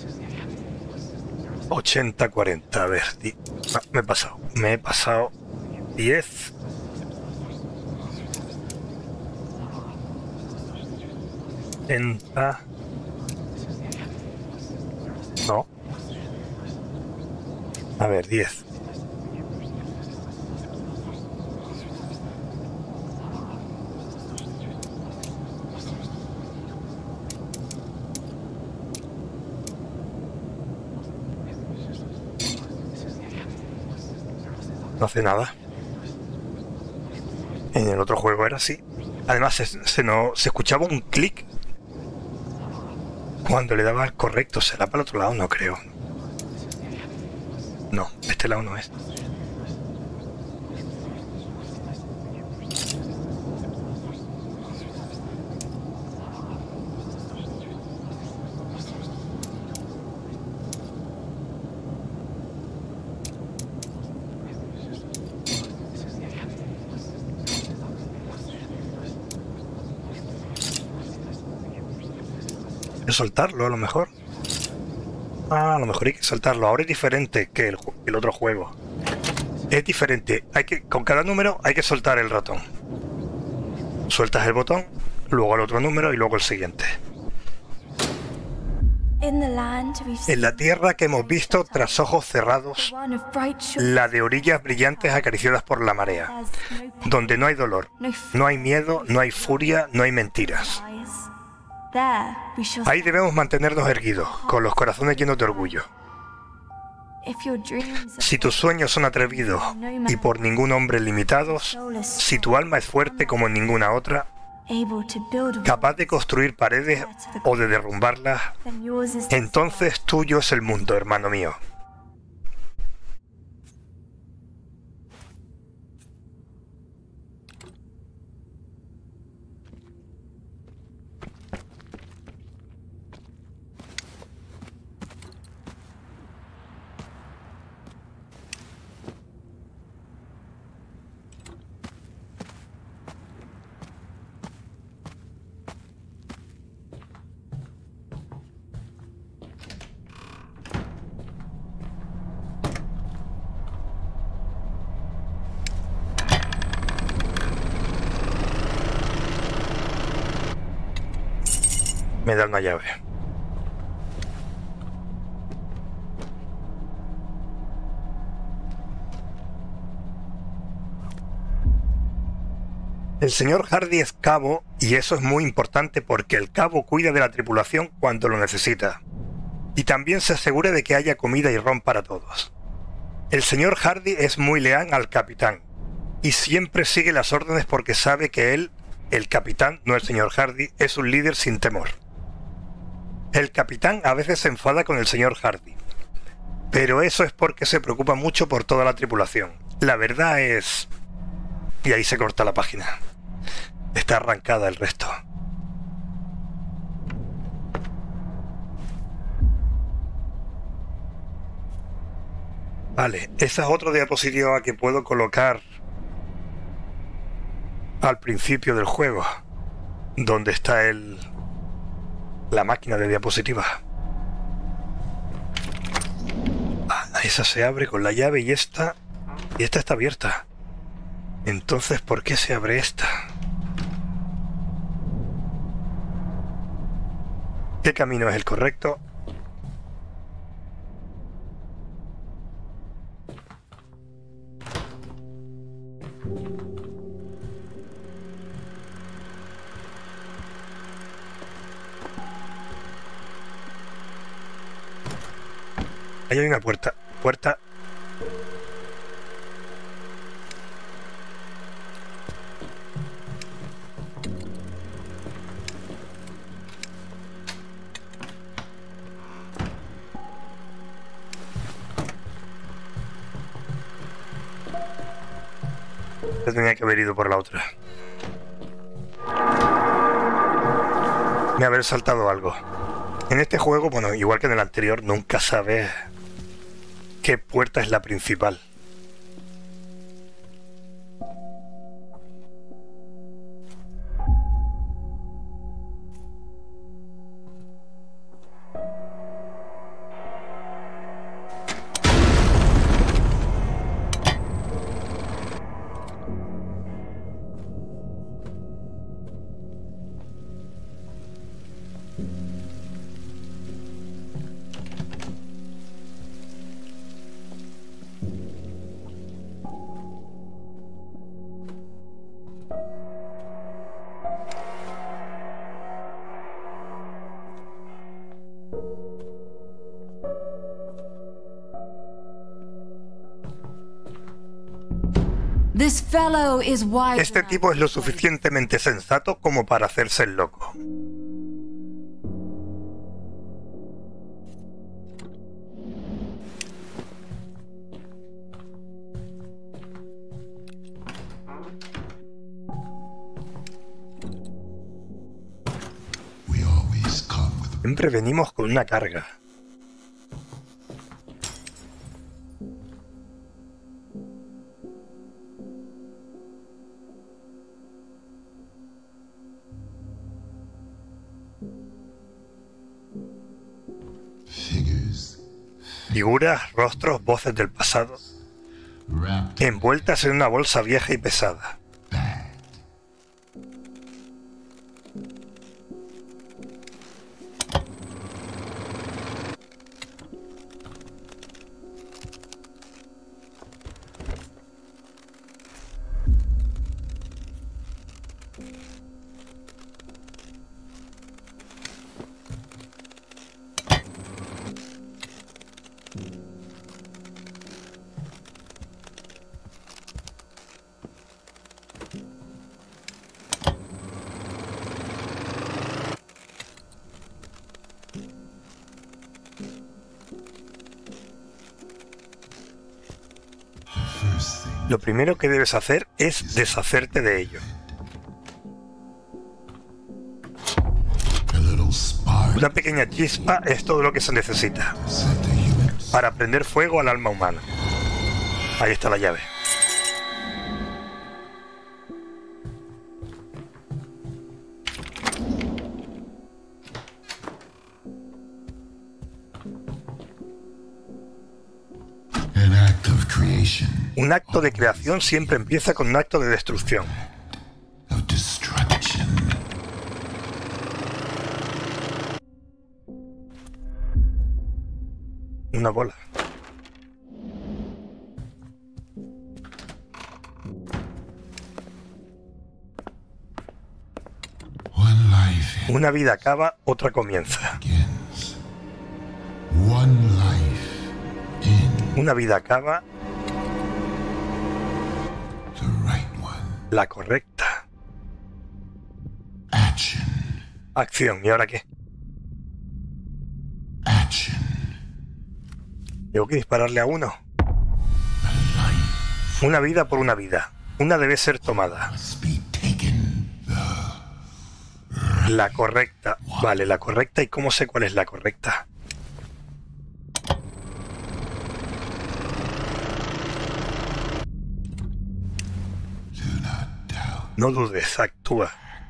ochenta, cuarenta. A ver, ah, me he pasado. Me he pasado. diez. ochenta. No. A ver, diez. No hace nada. En el otro juego era así. Además se, se, no, se escuchaba un clic cuando le daba el correcto. ¿Será para el otro lado? No creo. No, este lado no es. Soltarlo a lo mejor. Ah, a lo mejor hay que soltarlo. Ahora es diferente que el, el otro juego. Es diferente. Hay que, con cada número hay que soltar el ratón. Sueltas el botón, luego el otro número y luego el siguiente. En la tierra que hemos visto tras ojos cerrados, la de orillas brillantes acariciadas por la marea, donde no hay dolor, no hay miedo, no hay furia, no hay mentiras. Ahí debemos mantenernos erguidos, con los corazones llenos de orgullo. Si tus sueños son atrevidos y por ningún hombre limitados, si tu alma es fuerte como ninguna otra, capaz de construir paredes o de derrumbarlas, entonces tuyo es el mundo, hermano mío. Me da una llave. El señor Hardy es cabo y eso es muy importante porque el cabo cuida de la tripulación cuando lo necesita. Y también se asegura de que haya comida y ron para todos. El señor Hardy es muy leal al capitán y siempre sigue las órdenes porque sabe que él, el capitán, no el señor Hardy, es un líder sin temor. El capitán a veces se enfada con el señor Hardy, pero eso es porque se preocupa mucho por toda la tripulación. La verdad es... Y ahí se corta la página. Está arrancada el resto. Vale, esa es otra diapositiva que puedo colocar al principio del juego, donde está el... la máquina de diapositivas. Ah, esa se abre con la llave y esta... y esta está abierta. Entonces, ¿por qué se abre esta? ¿Qué camino es el correcto? Ahí hay una puerta. Puerta. Yo tenía que haber ido por la otra. Me haber saltado algo. En este juego, bueno, igual que en el anterior, nunca sabes qué puerta es la principal. This fellow is wise Este enough tipo es lo to play. suficientemente sensato como para hacerse el loco. We always come with Siempre venimos con una carga. figures Figuras, rostros, voces del pasado, wrapped envueltas en una bolsa vieja y pesada. bad. First thing, Lo primero que debes hacer es deshacerte de ello. a little spark Una pequeña chispa es todo lo que se necesita set the humans. para prender fuego al alma humana. Ahí está la llave. An act of creation, Un acto de creación siempre empieza con un acto de destrucción. of destruction. Una bola. One life Una vida acaba, otra comienza. begins. One life in Una vida acaba, the right one. la correcta. Action, Acción. ¿Y ahora qué? action. ¿Tengo que dispararle a uno? A life Una vida por una vida. Una debe ser tomada. must be taken. The La correcta. Vale, la correcta. ¿Y cómo sé cuál es la correcta? do not doubt. No dudes, actúa.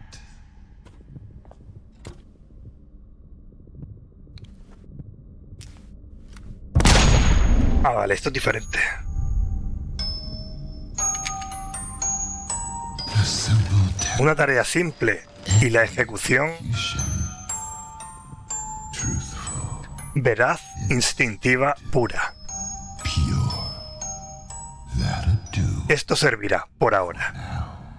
Ah, vale, esto es diferente. The simple Una tarea simple y la ejecución execution. Truthful, veraz, instintiva, pura. pure. That'll do. Esto servirá por ahora.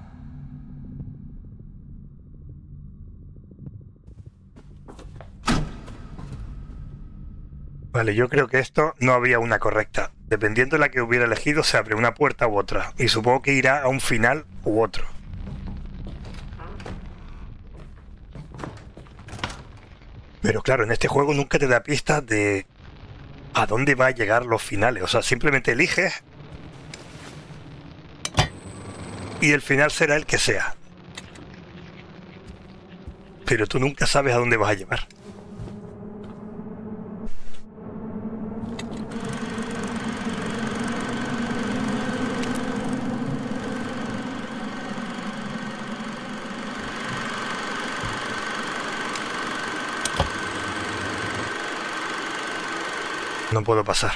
Vale, yo creo que esto no había una correcta. Dependiendo de la que hubiera elegido, se abre una puerta u otra. Y supongo que irá a un final u otro. Pero claro, en este juego nunca te da pistas de a dónde va a llegar los finales. O sea, simplemente eliges y el final será el que sea. Pero tú nunca sabes a dónde vas a llevar. No puedo pasar.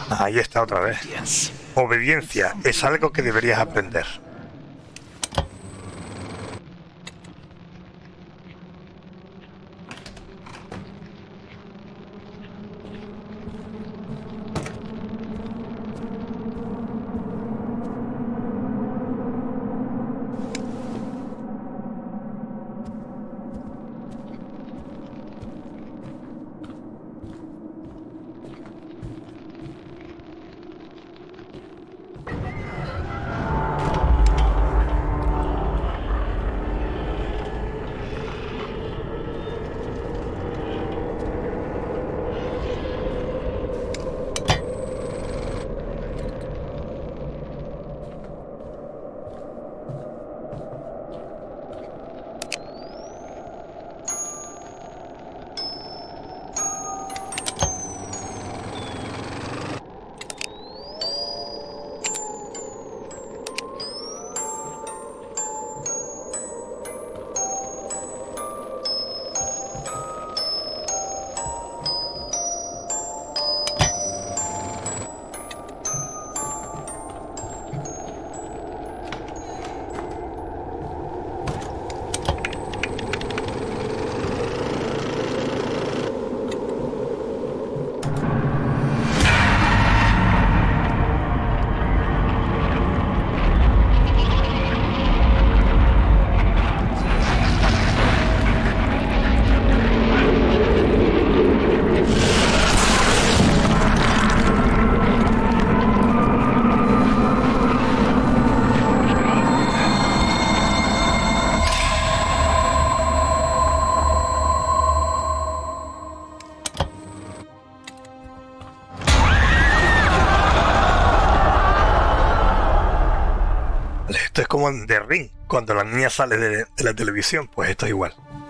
Ahí está otra vez. Obediencia es algo que deberías aprender. Esto es como en The Ring, cuando la niña sale de, de la televisión, pues esto es igual.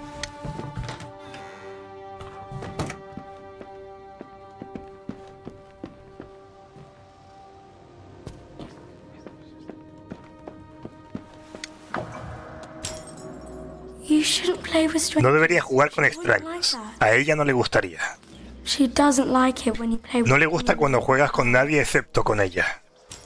You shouldn't play with strangers. No debería jugar con extraños. A ella no le gustaría. She doesn't like it when you play with No le gusta cuando juegas con nadie excepto con ella.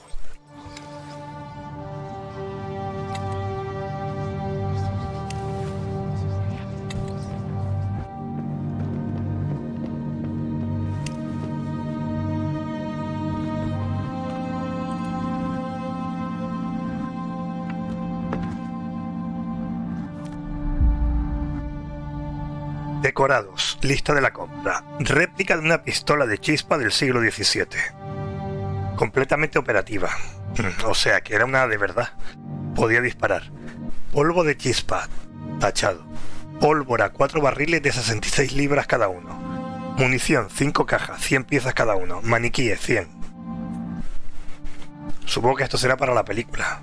Decorados, lista de la compra. Réplica de una pistola de chispa del siglo diecisiete. Completamente operativa. O sea, que era una de verdad. Podía disparar. Polvo de chispa. Tachado. Pólvora, cuatro barriles de sesenta y seis libras cada uno. Munición, cinco cajas, cien piezas cada uno. Maniquíes, cien. Supongo que esto será para la película.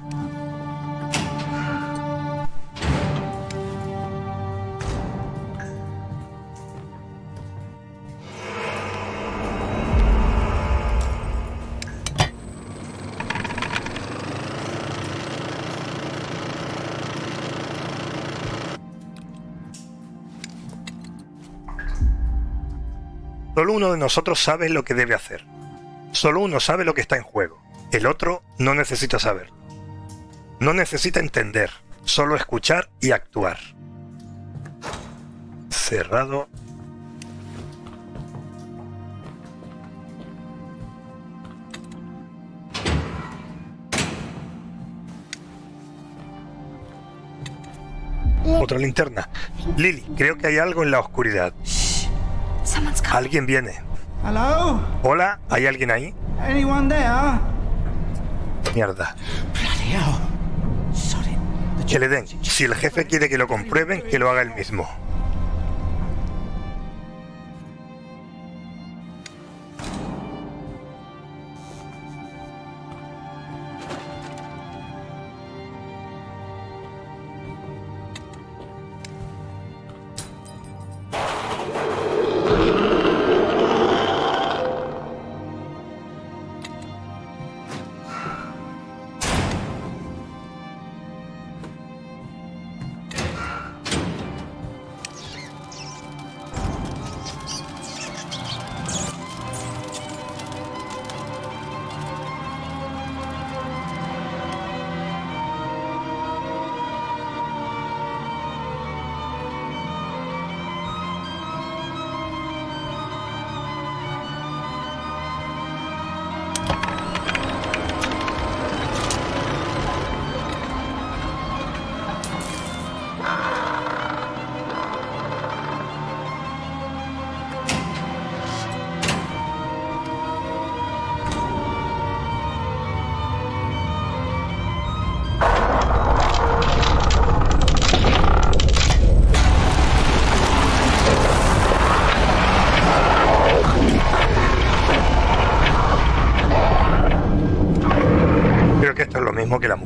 Solo uno de nosotros sabe lo que debe hacer. Solo uno sabe lo que está en juego. El otro no necesita saberlo. No necesita entender, solo escuchar y actuar. Cerrado. Otra linterna. Lily, creo que hay algo en la oscuridad. Someone's coming. Alguien viene. Hello? Hola, ¿hay alguien ahí? Anyone there? Mierda. Bloody hell. Sod it. Que le den. Si el jefe quiere que lo comprueben, que lo haga él mismo.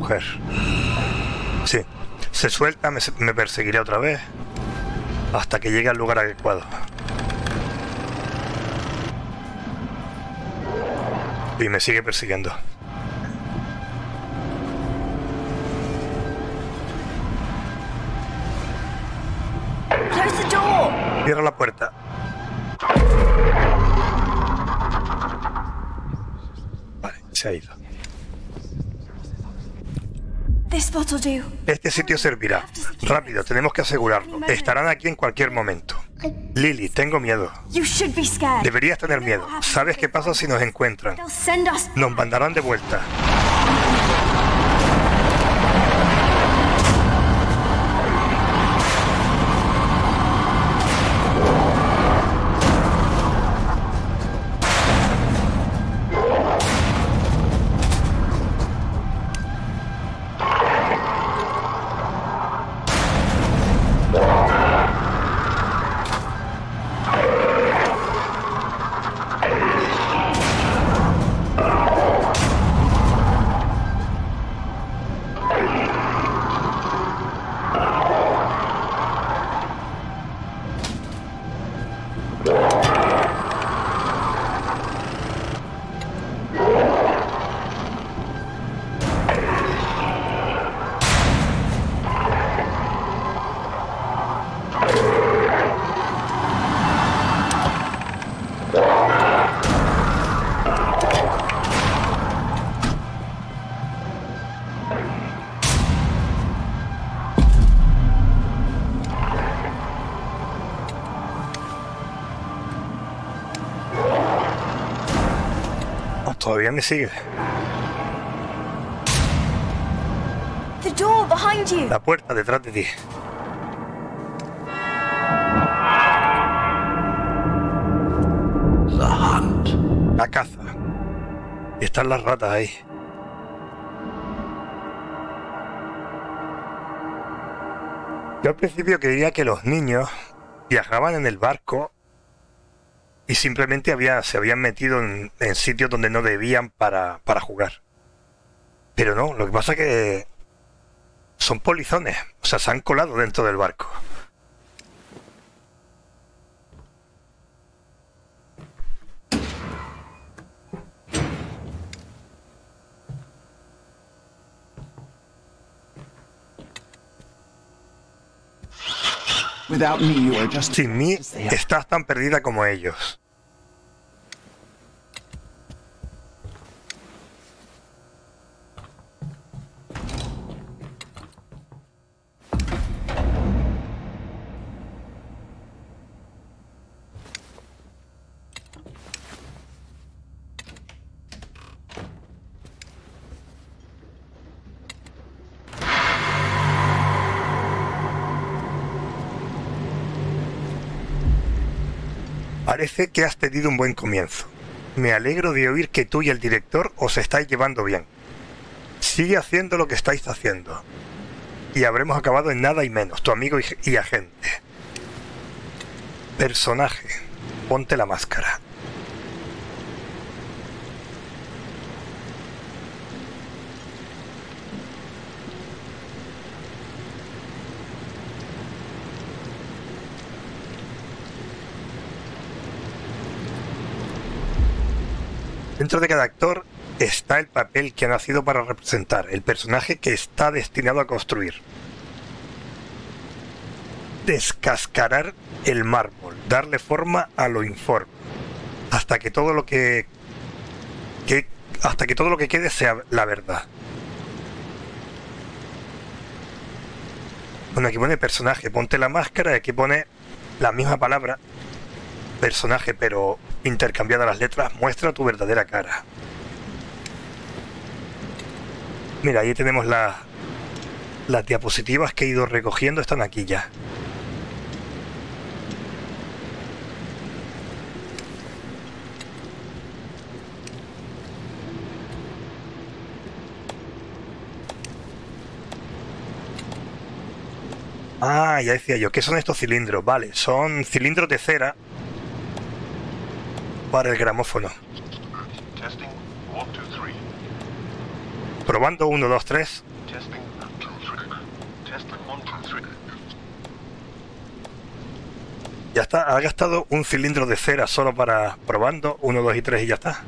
mujer. Sí. Se suelta, me, me perseguirá otra vez. Hasta que llegue al lugar adecuado. Y me sigue persiguiendo. Close the door. Cierra la puerta. Vale, se ha ido. This spot'll do. Este sitio servirá. Rápido, tenemos que asegurarlo. Estarán aquí en cualquier momento. Lily, tengo miedo. You should be scared. Deberías tener miedo. ¿Sabes qué pasa si nos encuentran? They'll send us. Nos mandarán de vuelta. Todavía me sigue. The door behind you. La puerta detrás de ti. The hunt. La caza. Y están las ratas ahí. Yo al principio creía que los niños viajaban en el barco y simplemente había, se habían metido en, en sitios donde no debían para, para jugar. Pero no, lo que pasa es que son polizones, o sea, se han colado dentro del barco. Without me, you are just Sin mí, as they are. estás tan perdida como ellos. Parece que has tenido un buen comienzo. Me alegro de oír que tú y el director os estáis llevando bien. Sigue haciendo lo que estáis haciendo. Y habremos acabado en nada y menos, tu amigo y, y agente. Personaje, ponte la máscara. Dentro de cada actor está el papel que ha nacido para representar, el personaje que está destinado a construir. Descascarar el mármol, darle forma a lo informe, hasta que todo lo que, que hasta que todo lo que quede sea la verdad. Bueno, aquí pone personaje, ponte la máscara, y aquí pone la misma palabra, personaje, pero intercambiada las letras, muestra tu verdadera cara. Mira, ahí tenemos la, las diapositivas que he ido recogiendo, están aquí ya. Ah, ya decía yo, ¿qué son estos cilindros? Vale, son cilindros de cera para el gramófono. Testing one, two, three. Probando uno, dos, tres. Ya está, ha gastado un cilindro de cera solo para probando, uno, dos y tres y ya está.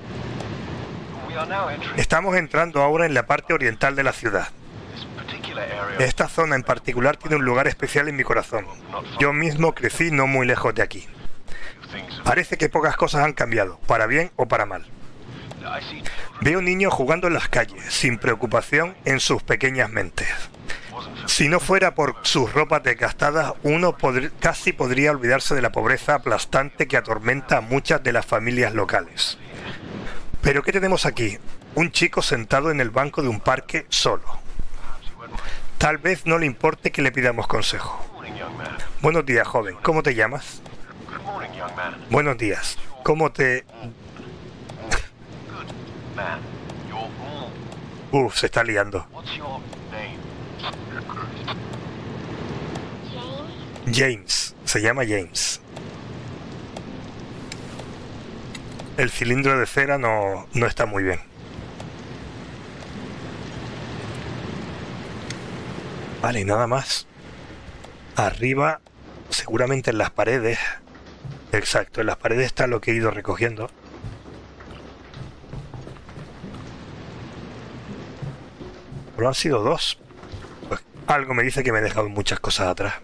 Estamos entrando ahora en la parte oriental de la ciudad. Esta zona en particular tiene un lugar especial en mi corazón. Yo mismo crecí no muy lejos de aquí. Parece que pocas cosas han cambiado, para bien o para mal. Veo niños jugando en las calles, sin preocupación en sus pequeñas mentes. Si no fuera por sus ropas desgastadas, uno pod- casi podría olvidarse de la pobreza aplastante que atormenta a muchas de las familias locales. Pero ¿qué tenemos aquí? Un chico sentado en el banco de un parque solo. Tal vez no le importe que le pidamos consejo. Buenos días, joven. ¿Cómo te llamas? Buenos días. ¿Cómo te...? Uf, se está liando. James. Se llama James. El cilindro de cera no, no está muy bien. Vale, y nada más. Arriba, seguramente en las paredes. Exacto, en las paredes está lo que he ido recogiendo. Pero han sido dos. Pues algo me dice que me he dejado muchas cosas atrás.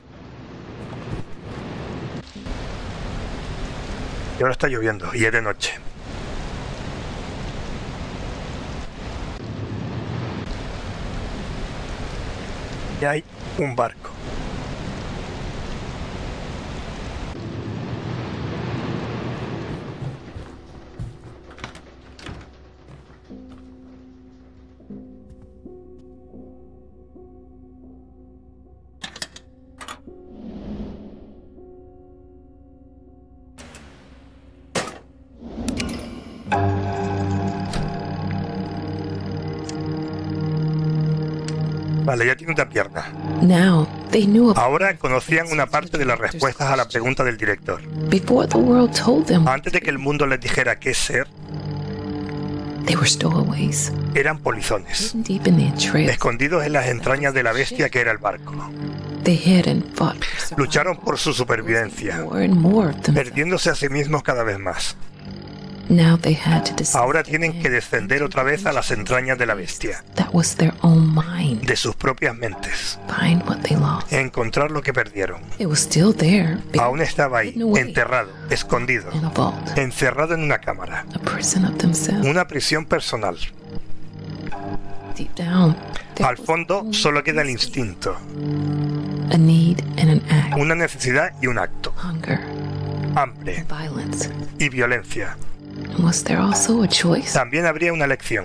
Y ahora está lloviendo y es de noche. Y hay un barco. Vale, ya tiene una pierna. Now, they knew about Ahora conocían una parte de las respuestas a la pregunta del director. before the world told them Antes de que el mundo les dijera qué ser, they were stowaways, eran polizones, hidden deep in the entrails. escondidos en las entrañas de la bestia que era el barco. They hid and fought for survival. Lucharon por su supervivencia, More and more of them. perdiéndose a sí mismos cada vez más. Now they had to decide. Ahora tienen que descender otra vez a las entrañas de la bestia, That was their own mind. de sus propias mentes, Find what they lost. encontrar lo que perdieron. It was still there, big Aún estaba ahí, enterrado, escondido, in a vault, encerrado en una cámara, a prison of themselves. una prisión personal. Deep down, there Al fondo solo queda el instinto, was a need and an act. una necesidad y un acto, Hunger, hambre violence. y violencia. And was there also a choice? También habría una elección.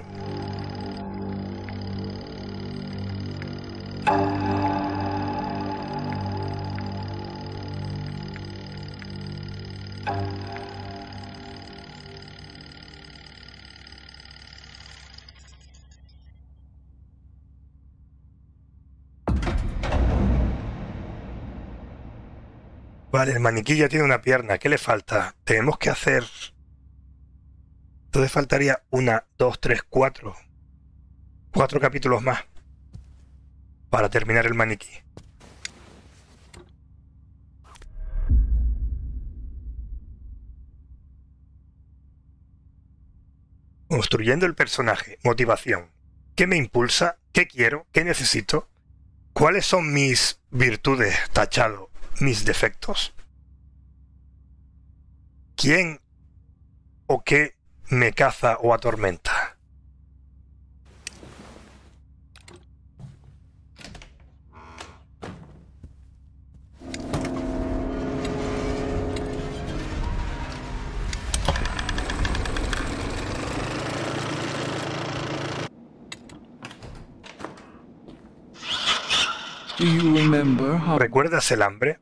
Vale, el maniquí ya tiene una pierna. ¿Qué le falta? Tenemos que hacer... Entonces faltaría una, dos, tres, cuatro. Cuatro capítulos más para terminar el maniquí. Construyendo el personaje. Motivación. ¿Qué me impulsa? ¿Qué quiero? ¿Qué necesito? ¿Cuáles son mis virtudes? Tachado. ¿Mis defectos? ¿Quién o qué me caza o atormenta? Do you remember how ¿Recuerdas el hambre?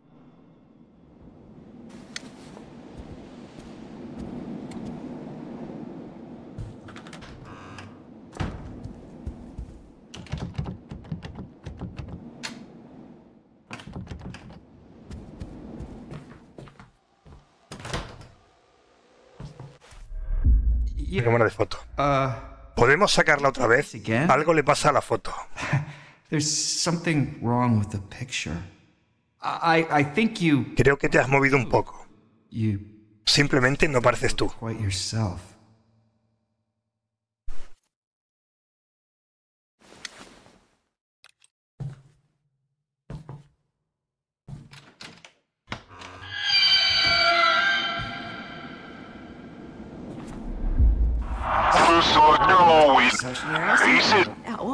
Yeah. Cámara de foto. Uh, ¿Podemos sacarla otra vez? Again? Algo le pasa a la foto. There's something wrong with the picture. I, I think you... Creo que te has movido un poco. You Simplemente no pareces tú. quite yourself. Looks like you're always easy.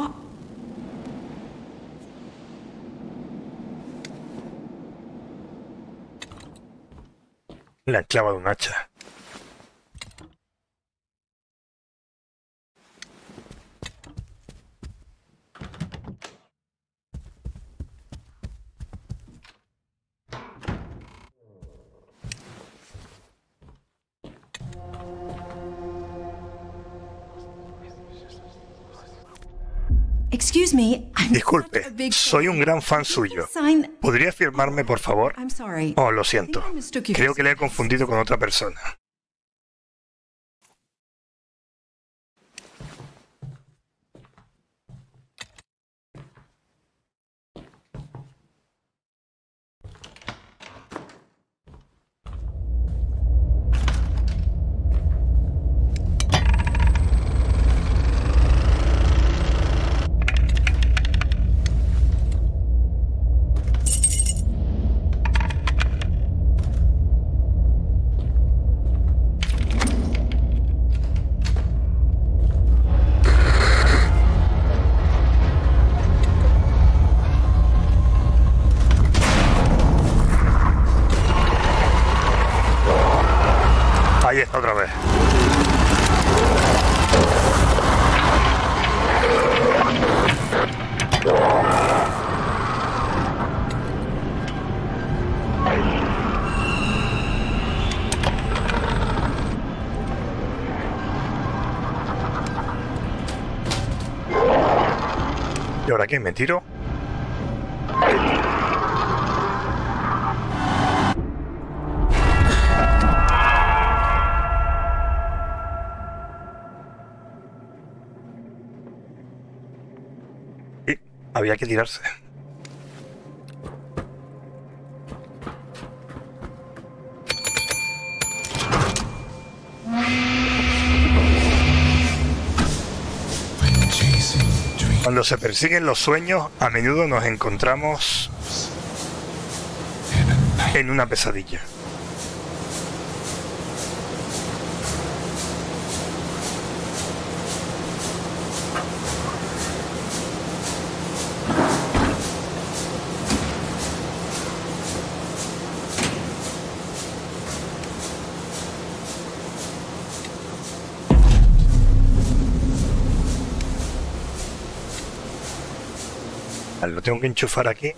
La clava de un hacha. Excuse me, I'm Disculpe, such a big soy un fan. gran fan suyo. Sign. ¿Podría firmarme, por favor? I'm sorry. Oh, lo siento. I think I mistook you for Creo que le he confundido con otra persona. Ahí está otra vez. ¿Y ahora qué? ¿Me tiro? Sí, había que tirarse. When chasing dreams Cuando se persiguen los sueños, a menudo nos encontramos in a night, en una pesadilla. Vale, lo tengo que enchufar aquí.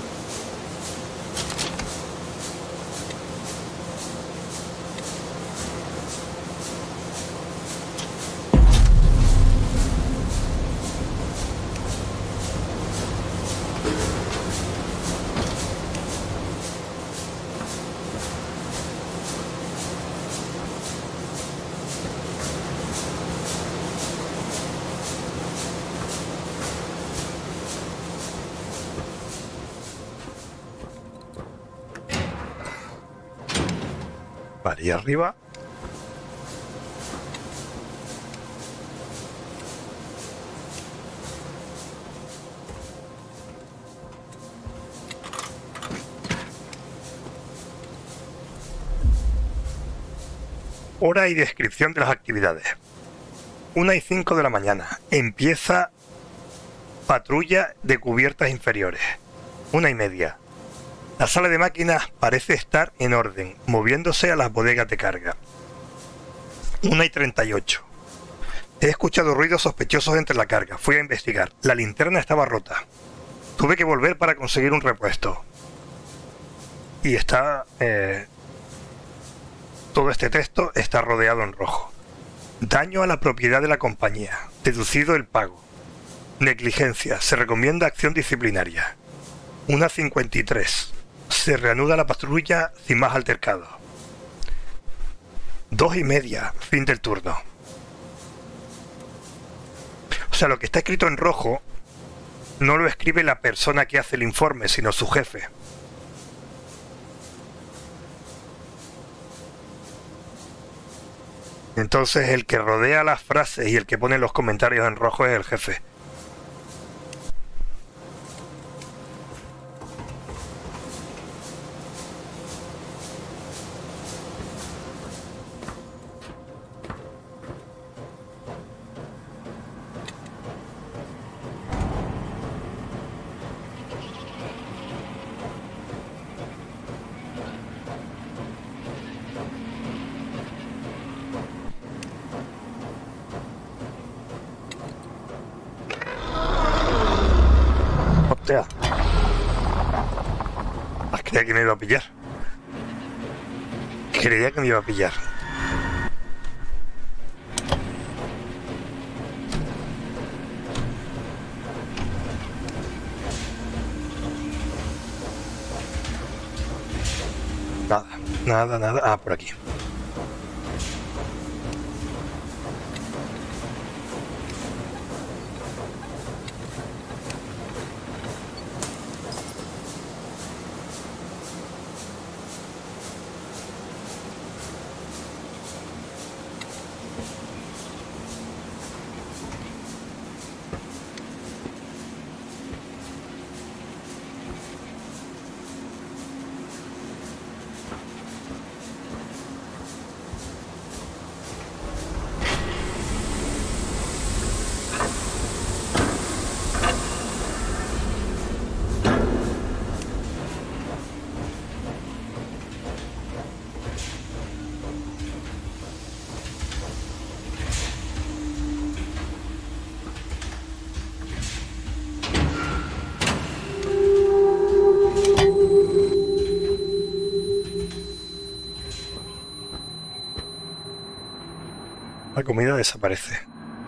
Vale, y arriba. Hora y descripción de las actividades. Una y cinco de la mañana. Empieza patrulla de cubiertas inferiores. Una y media. La sala de máquinas parece estar en orden, moviéndose a las bodegas de carga. Una y treinta y ocho. He escuchado ruidos sospechosos entre la carga. Fui a investigar. La linterna estaba rota. Tuve que volver para conseguir un repuesto. Y está... Eh, todo este texto está rodeado en rojo. Daño a la propiedad de la compañía. Deducido el pago. Negligencia. Se recomienda acción disciplinaria. Una cincuenta y tres. Se reanuda la patrulla sin más altercado. Dos y media. Fin del turno. O sea, lo que está escrito en rojo no lo escribe la persona que hace el informe, sino su jefe. Entonces el que rodea las frases y el que pone los comentarios en rojo es el jefe. Hostia. Ah, creía que me iba a pillar. Creía que me iba a pillar. Nada, nada, nada. Ah, por aquí. La comida desaparece.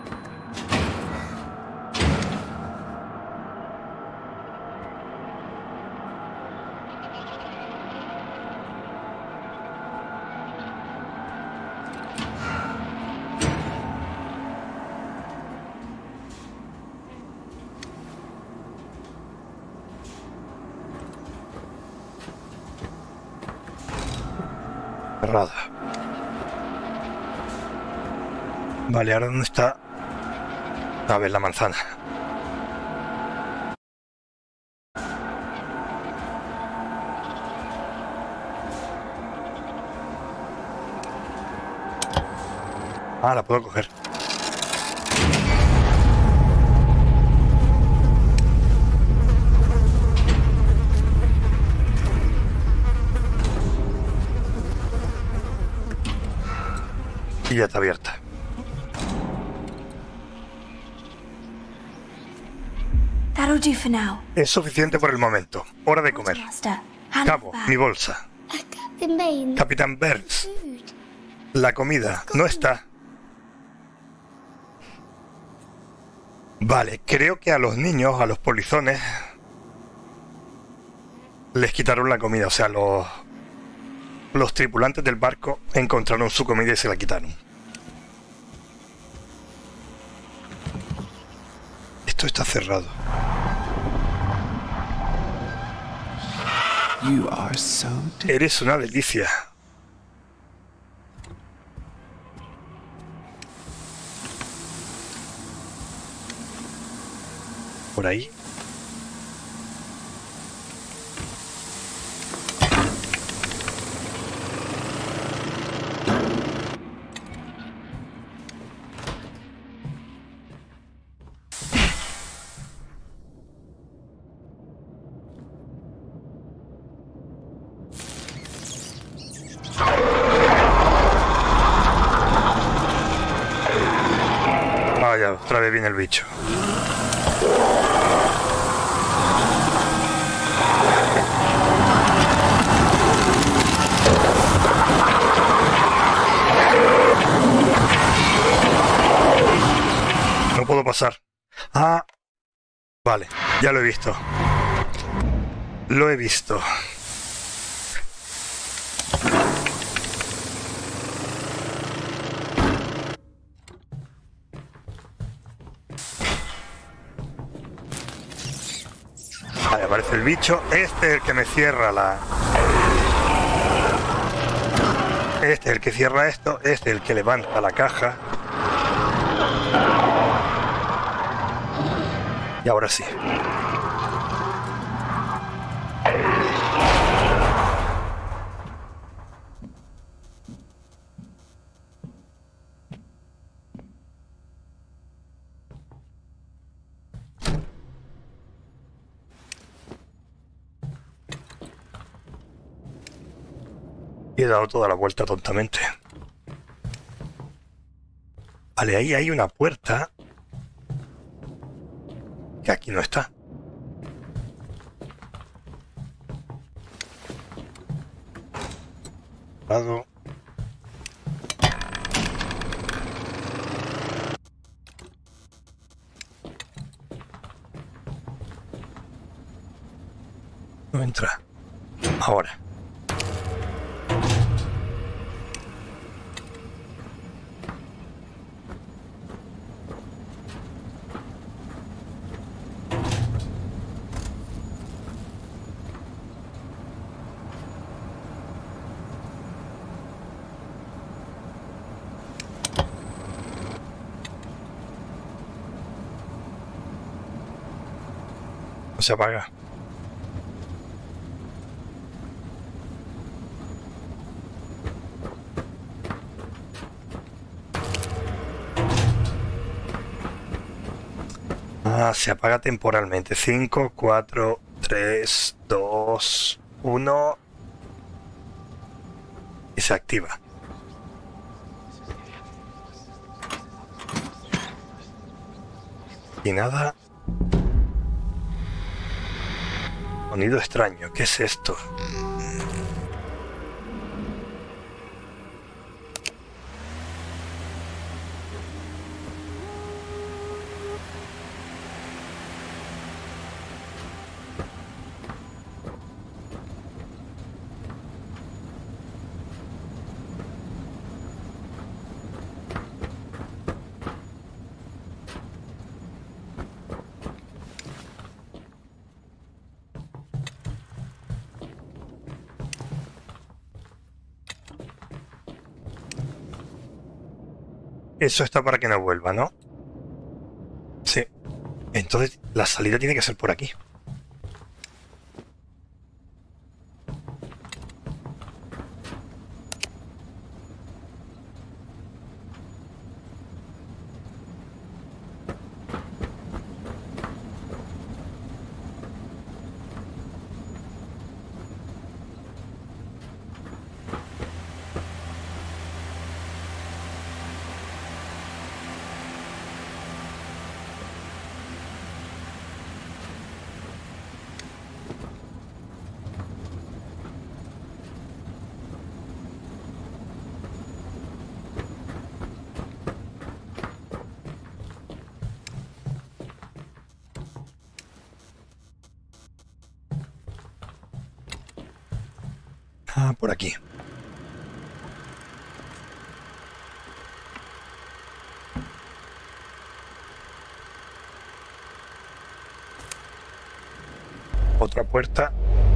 Cerrada. Vale, ahora ¿dónde está? A ver, la manzana. Ah, la puedo coger. Y ya está abierta. That'll do for now. Es suficiente por el momento. Hora de comer. Master, hand Cabo, back. mi bolsa. The main Capitán Burns. food. La comida no está. Vale, creo que a los niños, a los polizones, les quitaron la comida. O sea, los, los tripulantes del barco encontraron su comida y se la quitaron. Esto está cerrado. You are so dead. Eres una delicia. Por ahí. Vaya, otra vez viene el bicho. No puedo pasar. Ah, vale, ya lo he visto. Lo he visto. aparece el bicho. Este es el que me cierra la... Este es el que cierra esto. Este es el que levanta la caja. Y ahora sí. Y he dado toda la vuelta tontamente. Vale, ahí hay una puerta que aquí no está. Lado. No entra. Ahora. Se apaga. Ah, se apaga temporalmente. cinco, cuatro, tres, dos, uno. Y se activa. Y nada. Sonido extraño. ¿Qué es esto? Eso está para que no vuelva, ¿no? Sí. Entonces la salida tiene que ser por aquí. Ah, por aquí. Otra puerta.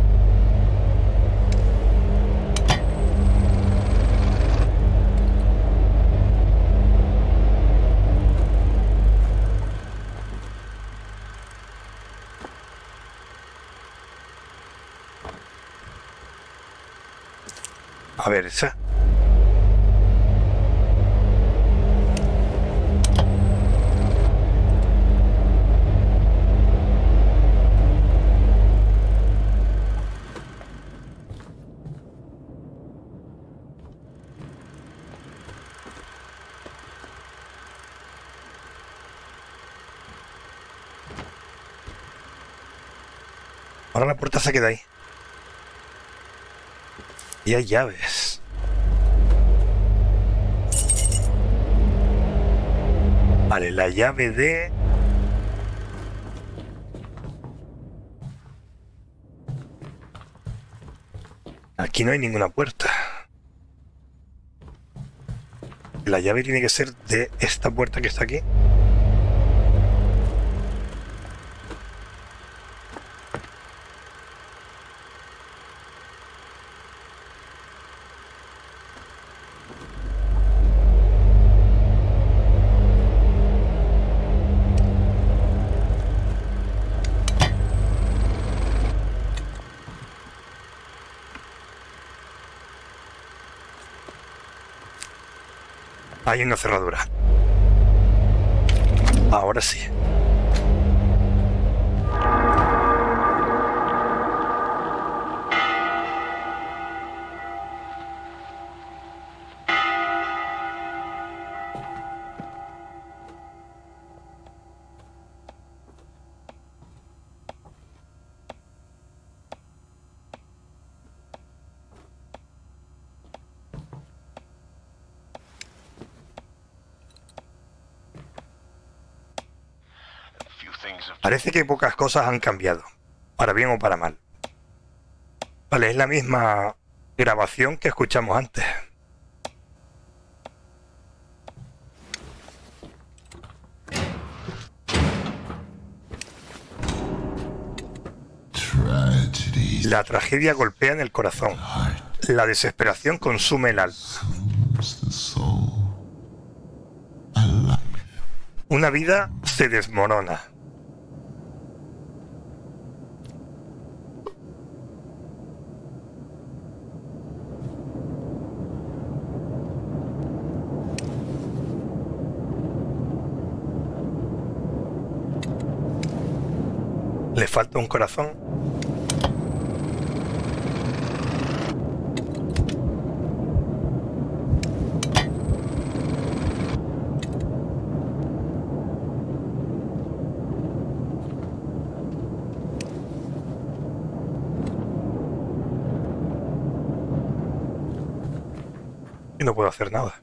A ver, esa. Ahora la puerta se queda ahí. Y hay llaves. Vale, la llave de... Aquí no hay ninguna puerta. La llave tiene que ser de esta puerta que está aquí. Hay una cerradura. Ahora sí. Parece que pocas cosas han cambiado, para bien o para mal. Vale, es la misma grabación que escuchamos antes. La tragedia golpea en el corazón. La desesperación consume el alma. Una vida se desmorona. Le falta un corazón. Y no puedo hacer nada.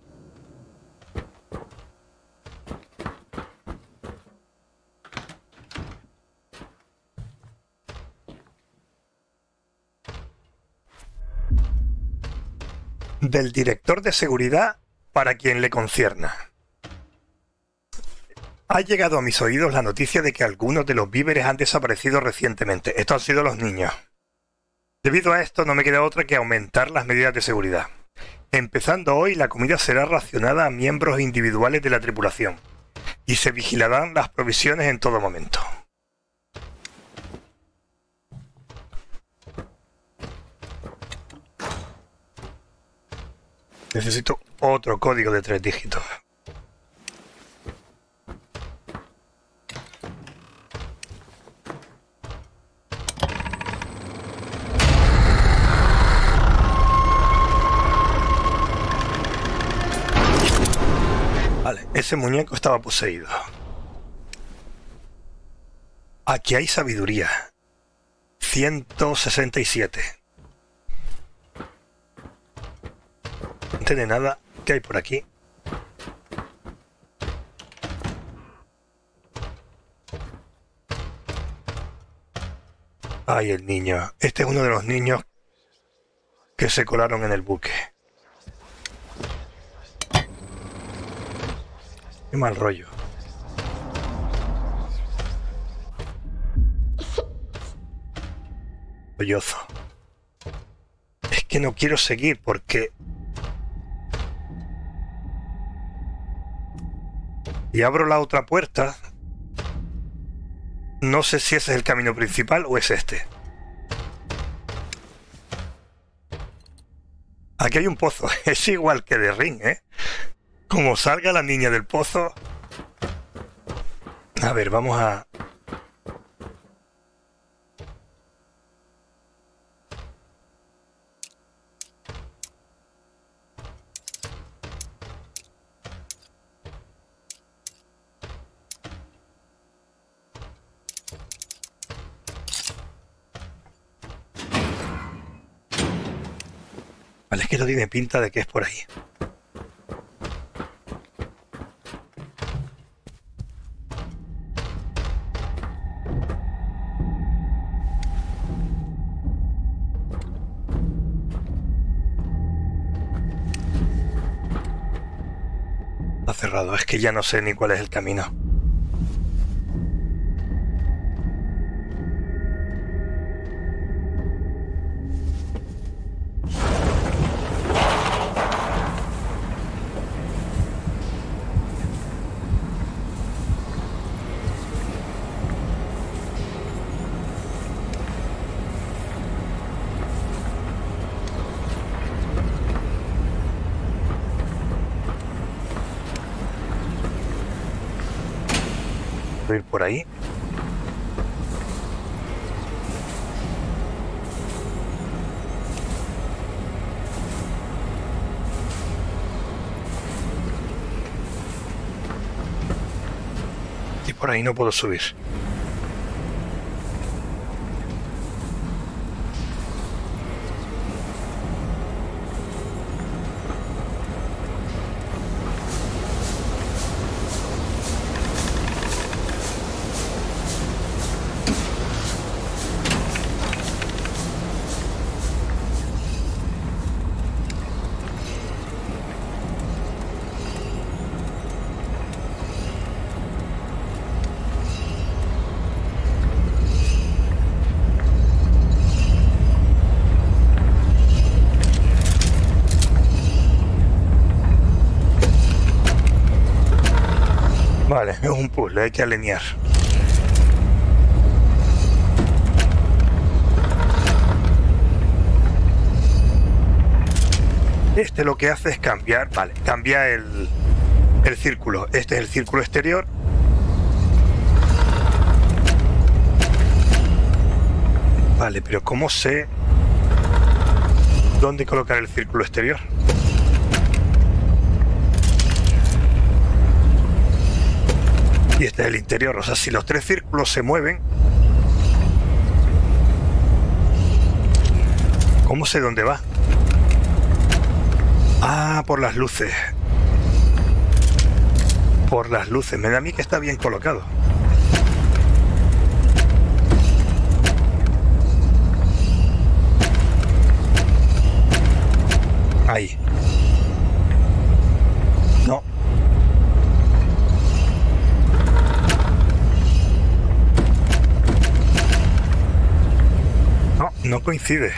Del director de seguridad para quien le concierna. Ha llegado a mis oídos la noticia de que algunos de los víveres han desaparecido recientemente. Estos han sido los niños. Debido a esto no me queda otra que aumentar las medidas de seguridad. Empezando hoy, la comida será racionada a miembros individuales de la tripulación y se vigilarán las provisiones en todo momento. Necesito otro código de tres dígitos. Vale, ese muñeco estaba poseído. Aquí hay sabiduría. ciento sesenta y siete. Antes de nada, ¿qué hay por aquí? Ay, el niño. Este es uno de los niños que se colaron en el buque. Qué mal rollo. Sollozo. Es que no quiero seguir porque... Y abro la otra puerta. No sé si ese es el camino principal o es este. Aquí hay un pozo. Es igual que de Ring, ¿eh? Como salga la niña del pozo... A ver, vamos a... Vale, es que no tiene pinta de que es por ahí. Está cerrado, es que ya no sé ni cuál es el camino. Voy a ir por ahí. Y por ahí no puedo subir. Vale, es un puzzle, hay que alinear. Este lo que hace es cambiar, vale, cambia el, el círculo. Este es el círculo exterior. Vale, pero ¿cómo sé dónde colocar el círculo exterior? Y este es el interior, o sea, si los tres círculos se mueven, ¿cómo sé dónde va? Ah, por las luces. Por las luces, me da a mí que está bien colocado. Ahí. No. No, no coincide.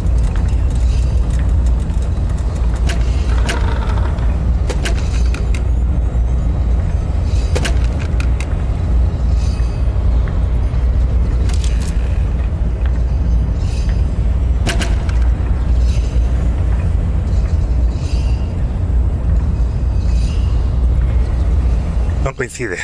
No coincide.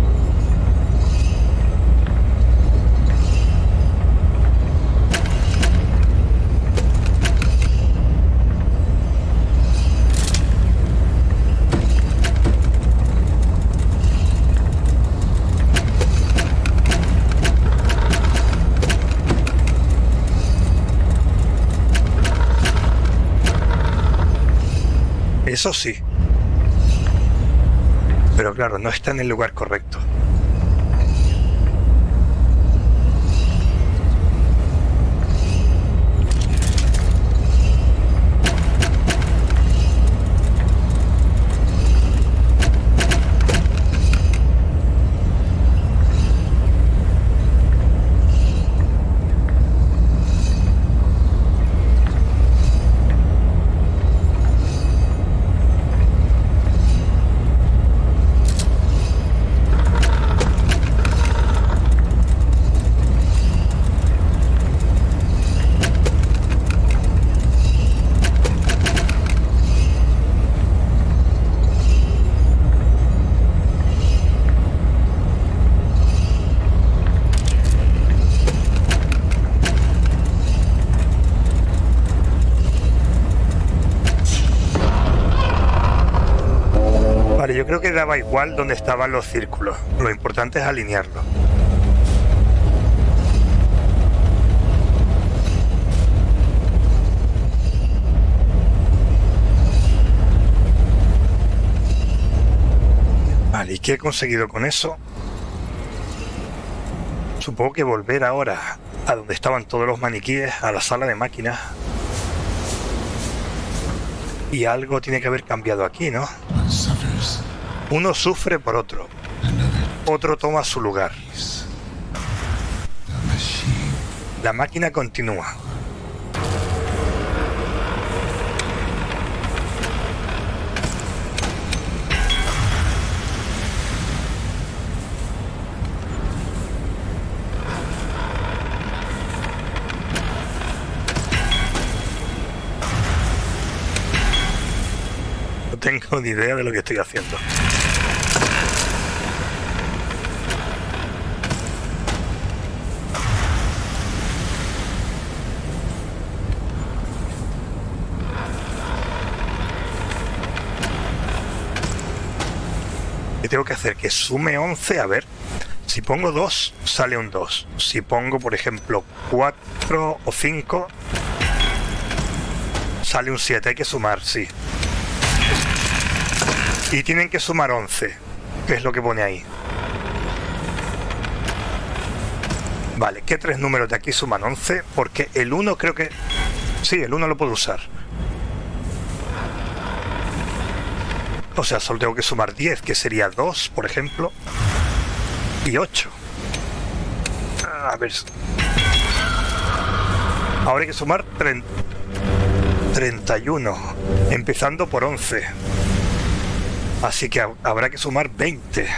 Eso sí. Pero claro, no está en el lugar correcto. Yo creo que daba igual donde estaban los círculos. Lo importante es alinearlo. Vale, ¿y qué he conseguido con eso? Supongo que volver ahora a donde estaban todos los maniquíes, a la sala de máquinas. Y algo tiene que haber cambiado aquí, ¿no? Uno sufre por otro. Otro toma su lugar. La máquina continúa. No tengo ni idea de lo que estoy haciendo. ¿Qué tengo que hacer? Que sume once. A ver, si pongo dos, sale un dos. Si pongo, por ejemplo, cuatro o cinco, sale un siete. Hay que sumar, sí. Y tienen que sumar once, que es lo que pone ahí. Vale, ¿qué tres números de aquí suman once? Porque el uno creo que... Sí, el uno lo puedo usar. O sea, solo tengo que sumar diez, que sería dos, por ejemplo. Y ocho. A ver... Ahora hay que sumar treinta y uno, empezando por once. Así que habrá que sumar veinte.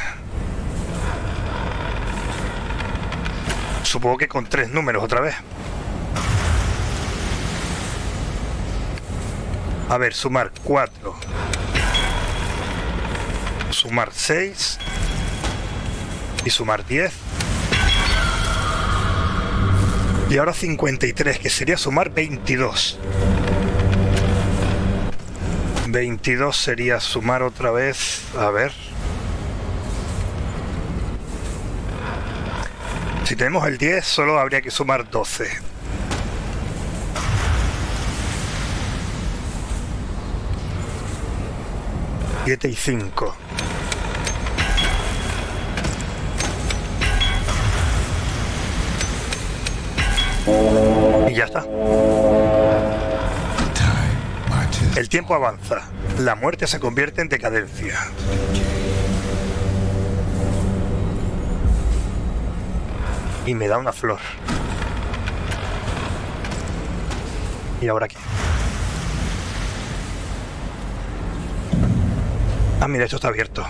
Supongo que con tres números otra vez. A ver, sumar cuatro. Sumar seis. Y sumar diez. Y ahora cincuenta y tres, que sería sumar veintidós. veintidós sería sumar otra vez. A ver. Si tenemos el diez, solo habría que sumar doce. siete y cinco. Y ya está. El tiempo avanza. La muerte se convierte en decadencia. Y me da una flor. ¿Y ahora qué? Ah, mira, esto está abierto.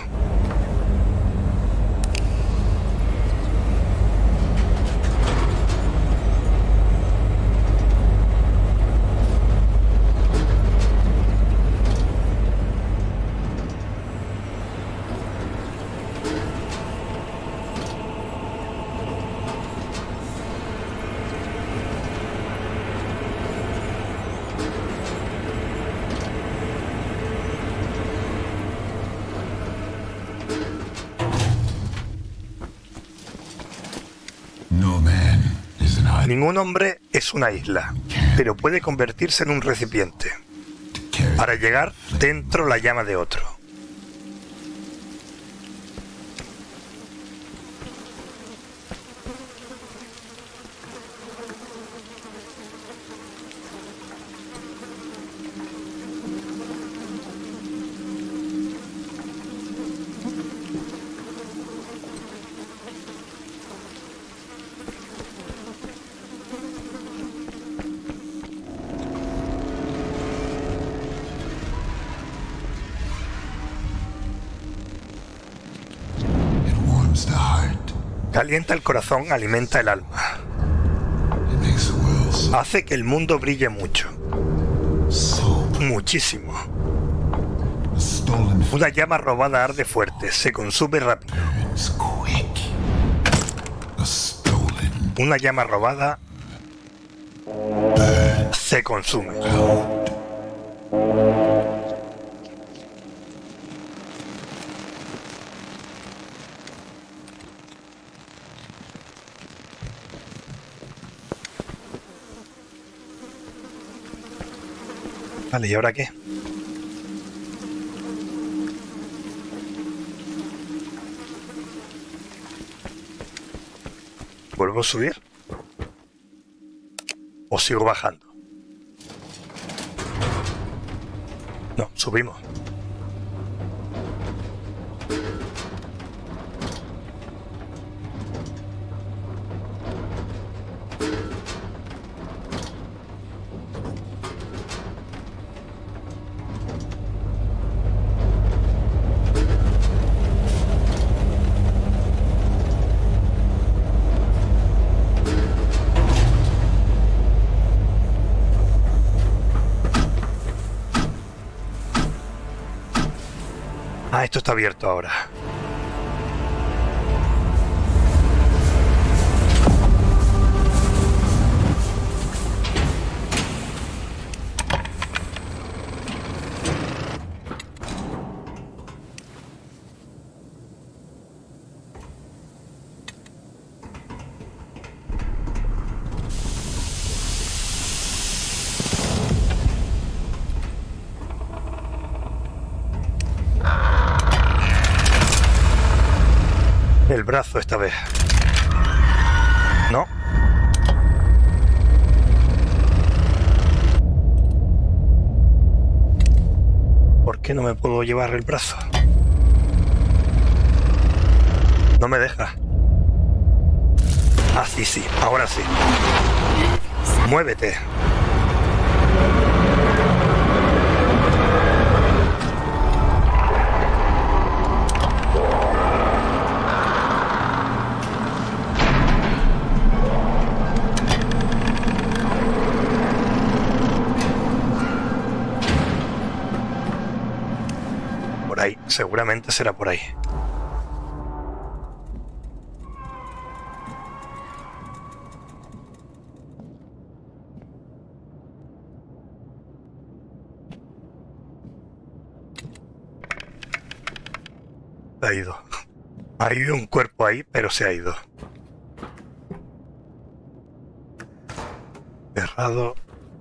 Ningún hombre es una isla, pero puede convertirse en un recipiente para llegar dentro la llama de otro. Calienta el corazón, alimenta el alma. Hace que el mundo brille mucho. Muchísimo. Una llama robada arde fuerte, se consume rápido. Una llama robada se consume. Vale, ¿y ahora qué? ¿Vuelvo a subir? ¿O sigo bajando? No, subimos. Ah, esto está abierto ahora. El brazo esta vez. No. ¿Por qué no me puedo llevar el brazo? No me deja. Ah, sí, sí. Ahora sí. Muévete. Por ahí. Seguramente será por ahí. Se ha ido. Hay un cuerpo ahí, pero se ha ido. Cerrado.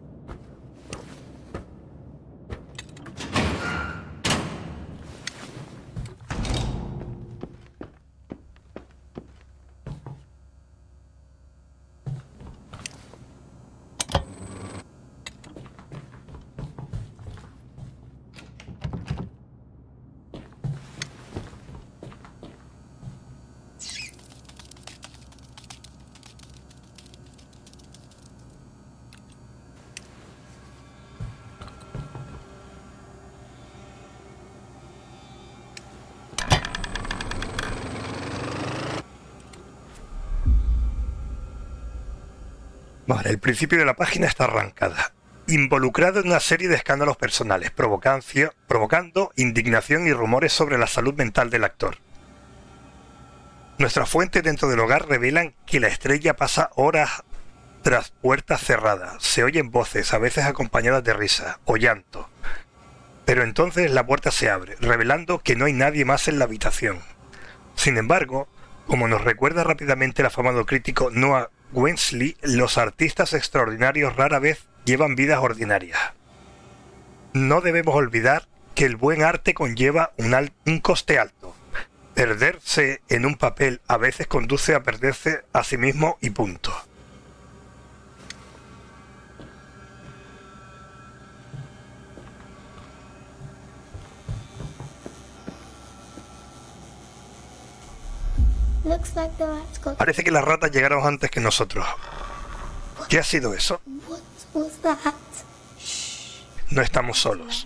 Vale, el principio de la página está arrancada. Involucrado en una serie de escándalos personales, provocando indignación y rumores sobre la salud mental del actor. Nuestras fuentes dentro del hogar revelan que la estrella pasa horas tras puertas cerradas. Se oyen voces, a veces acompañadas de risa o llanto. Pero entonces la puerta se abre, revelando que no hay nadie más en la habitación. Sin embargo, como nos recuerda rápidamente el afamado crítico Noah Wensley, los artistas extraordinarios rara vez llevan vidas ordinarias. No debemos olvidar que el buen arte conlleva un, al un coste alto. Perderse en un papel a veces conduce a perderse a sí mismo y punto. Parece que las ratas llegaron antes que nosotros. ¿Qué ha sido eso? No estamos solos.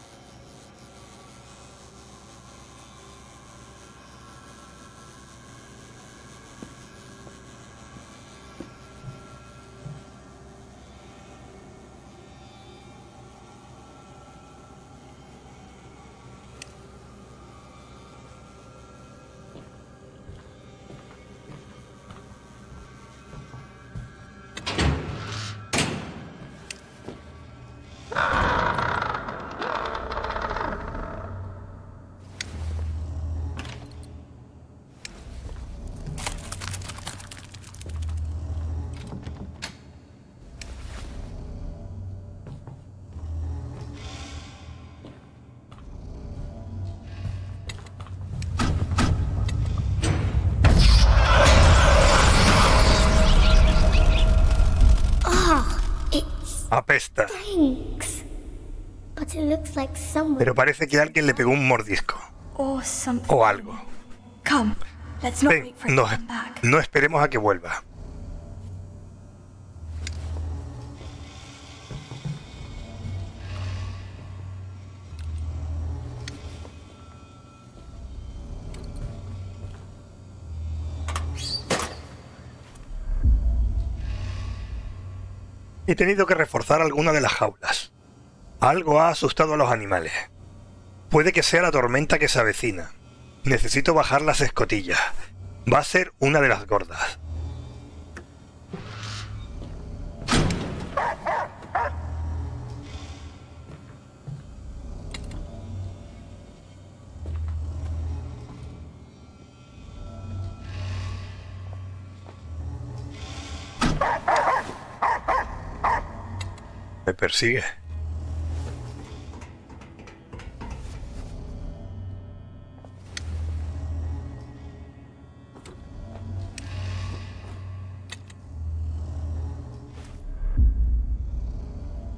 Apesta. Pero parece que alguien le pegó un mordisco. O algo. Ven, no, no esperemos a que vuelva. He tenido que reforzar alguna de las jaulas. Algo ha asustado a los animales. Puede que sea la tormenta que se avecina. Necesito bajar las escotillas. Va a ser una de las gordas. Me persigue.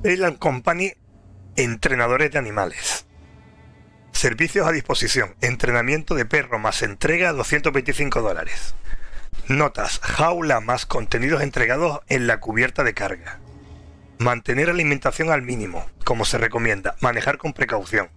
Bale and Company, entrenadores de animales. Servicios a disposición. Entrenamiento de perro más entrega, doscientos veinticinco dólares. Notas. Jaula más contenidos entregados en la cubierta de carga. Mantener alimentación al mínimo, como se recomienda. Manejar con precaución.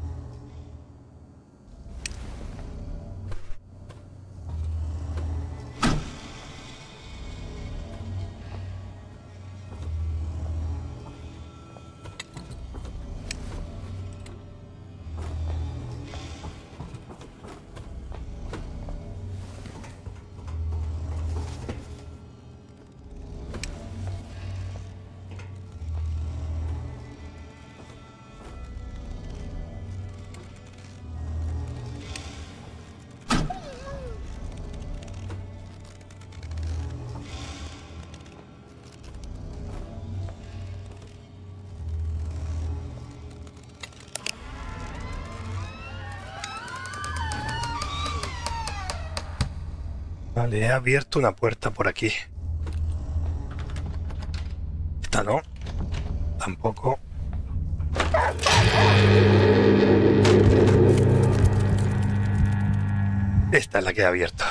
Vale, he abierto una puerta por aquí. Esta no. Tampoco. Esta es la que he abierto.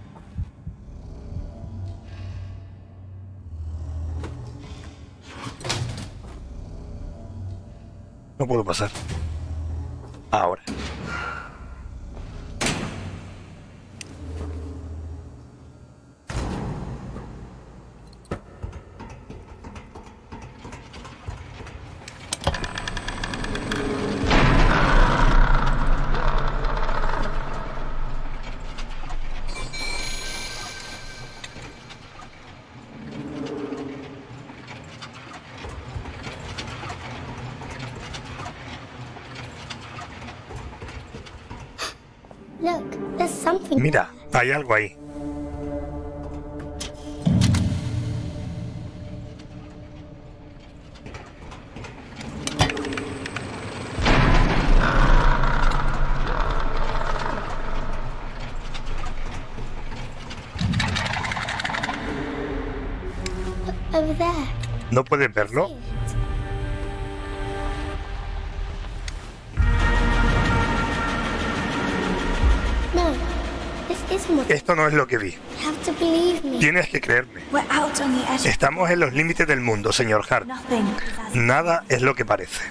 No puedo pasar. Ahora. Look, there's something. Mira, hay algo ahí. Over there. ¿No puedes verlo? No, this isn't what. Esto no es lo que vi. You have to believe me. Tienes que creerme. We're out on the edge. Estamos en los límites del mundo, señor Hart. Nothing is as Nada es lo que parece.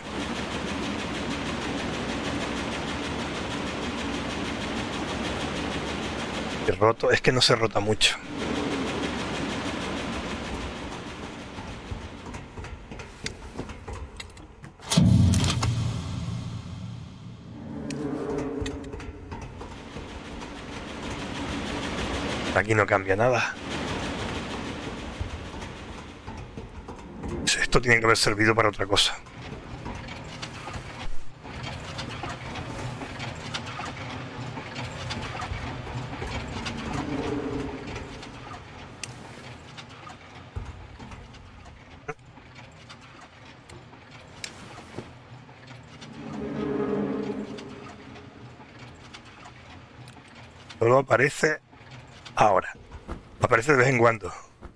¿Qué roto? Es que no se rota mucho. Aquí no cambia nada. Esto tiene que haber servido para otra cosa. Solo aparece ahora. Aparece de vez en cuando.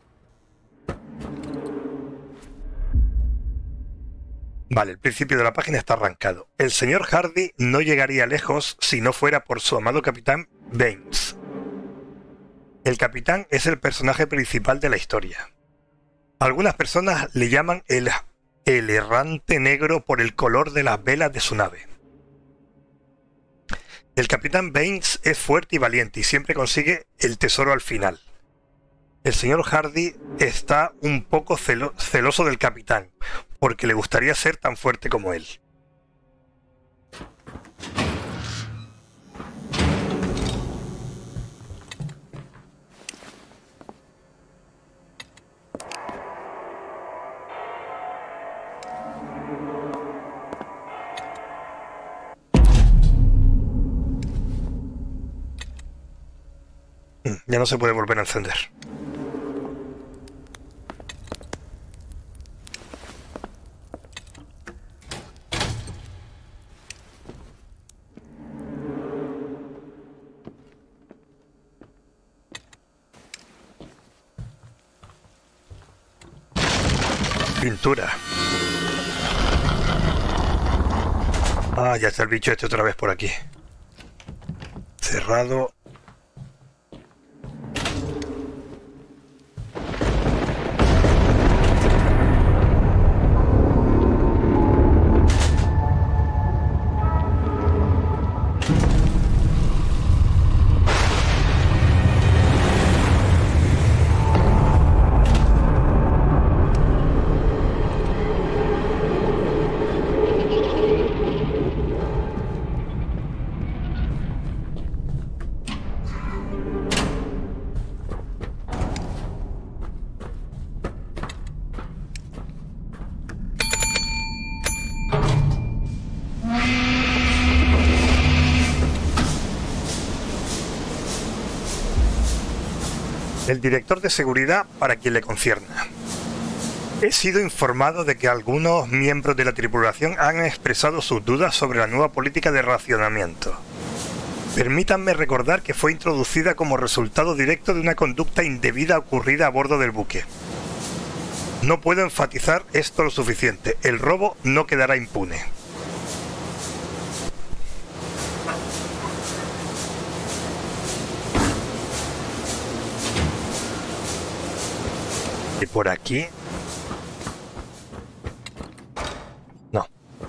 Vale, el principio de la página está arrancado. El señor Hardy no llegaría lejos si no fuera por su amado capitán Baines. El capitán es el personaje principal de la historia. Algunas personas le llaman el, el errante negro por el color de las velas de su nave. El capitán Baines es fuerte y valiente y siempre consigue el tesoro al final. El señor Hardy está un poco celo- celoso del capitán, porque le gustaría ser tan fuerte como él. Ya no se puede volver a encender. Pintura. Ah, ya está el bicho este otra vez por aquí. Cerrado. El director de seguridad para quien le concierna. He sido informado de que algunos miembros de la tripulación han expresado sus dudas sobre la nueva política de racionamiento. Permítanme recordar que fue introducida como resultado directo de una conducta indebida ocurrida a bordo del buque. No puedo enfatizar esto lo suficiente. El robo no quedará impune. Y por aquí... No.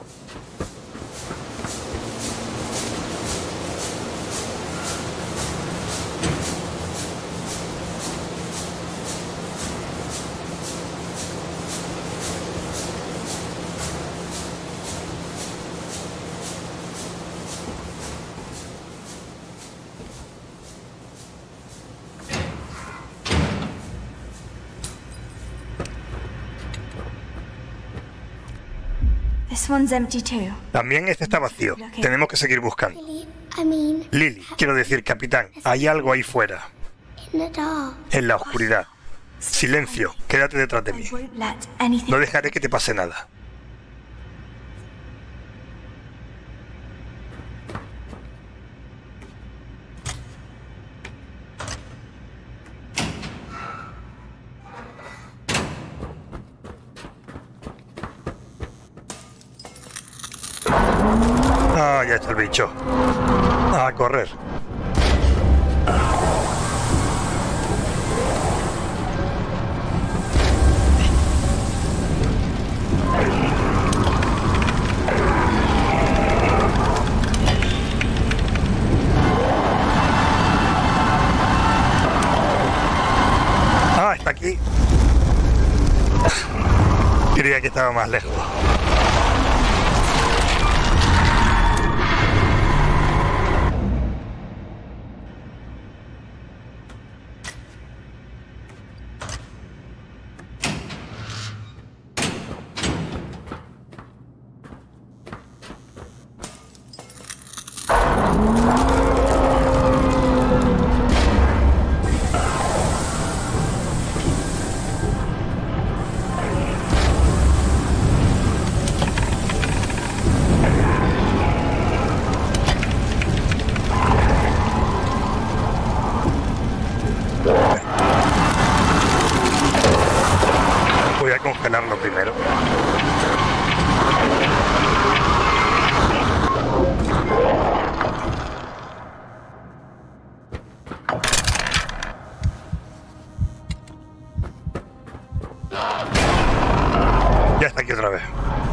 This one's empty too. También este está vacío. Tenemos que seguir buscando. Lily, I mean, Lily, quiero decir, capitán, hay algo ahí fuera, in the dark. en la oscuridad. Silencio, quédate detrás de mí. I won't let anything. No dejaré que te pase nada. Ah, ya está el bicho. A correr. Ah, está aquí. Creía que estaba más lejos. Voy a congelarlo primero. Ya está aquí otra vez.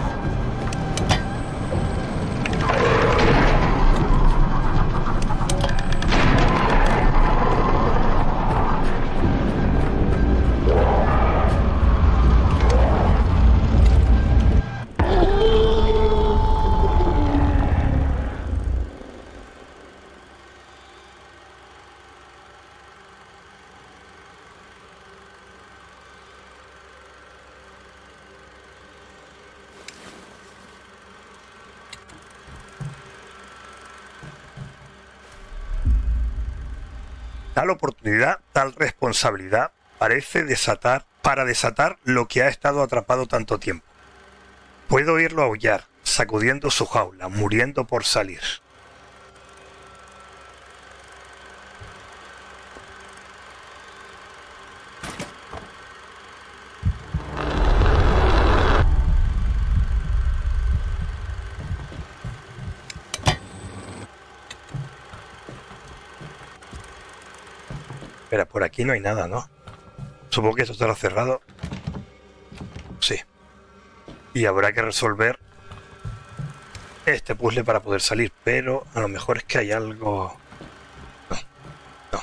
Tal oportunidad, tal responsabilidad parece desatar para desatar lo que ha estado atrapado tanto tiempo. Puedo oírlo aullar, sacudiendo su jaula, muriendo por salir. Espera, por aquí no hay nada, ¿no? Supongo que esto estará cerrado. Sí. Y habrá que resolver este puzzle para poder salir, pero a lo mejor es que hay algo... No, no.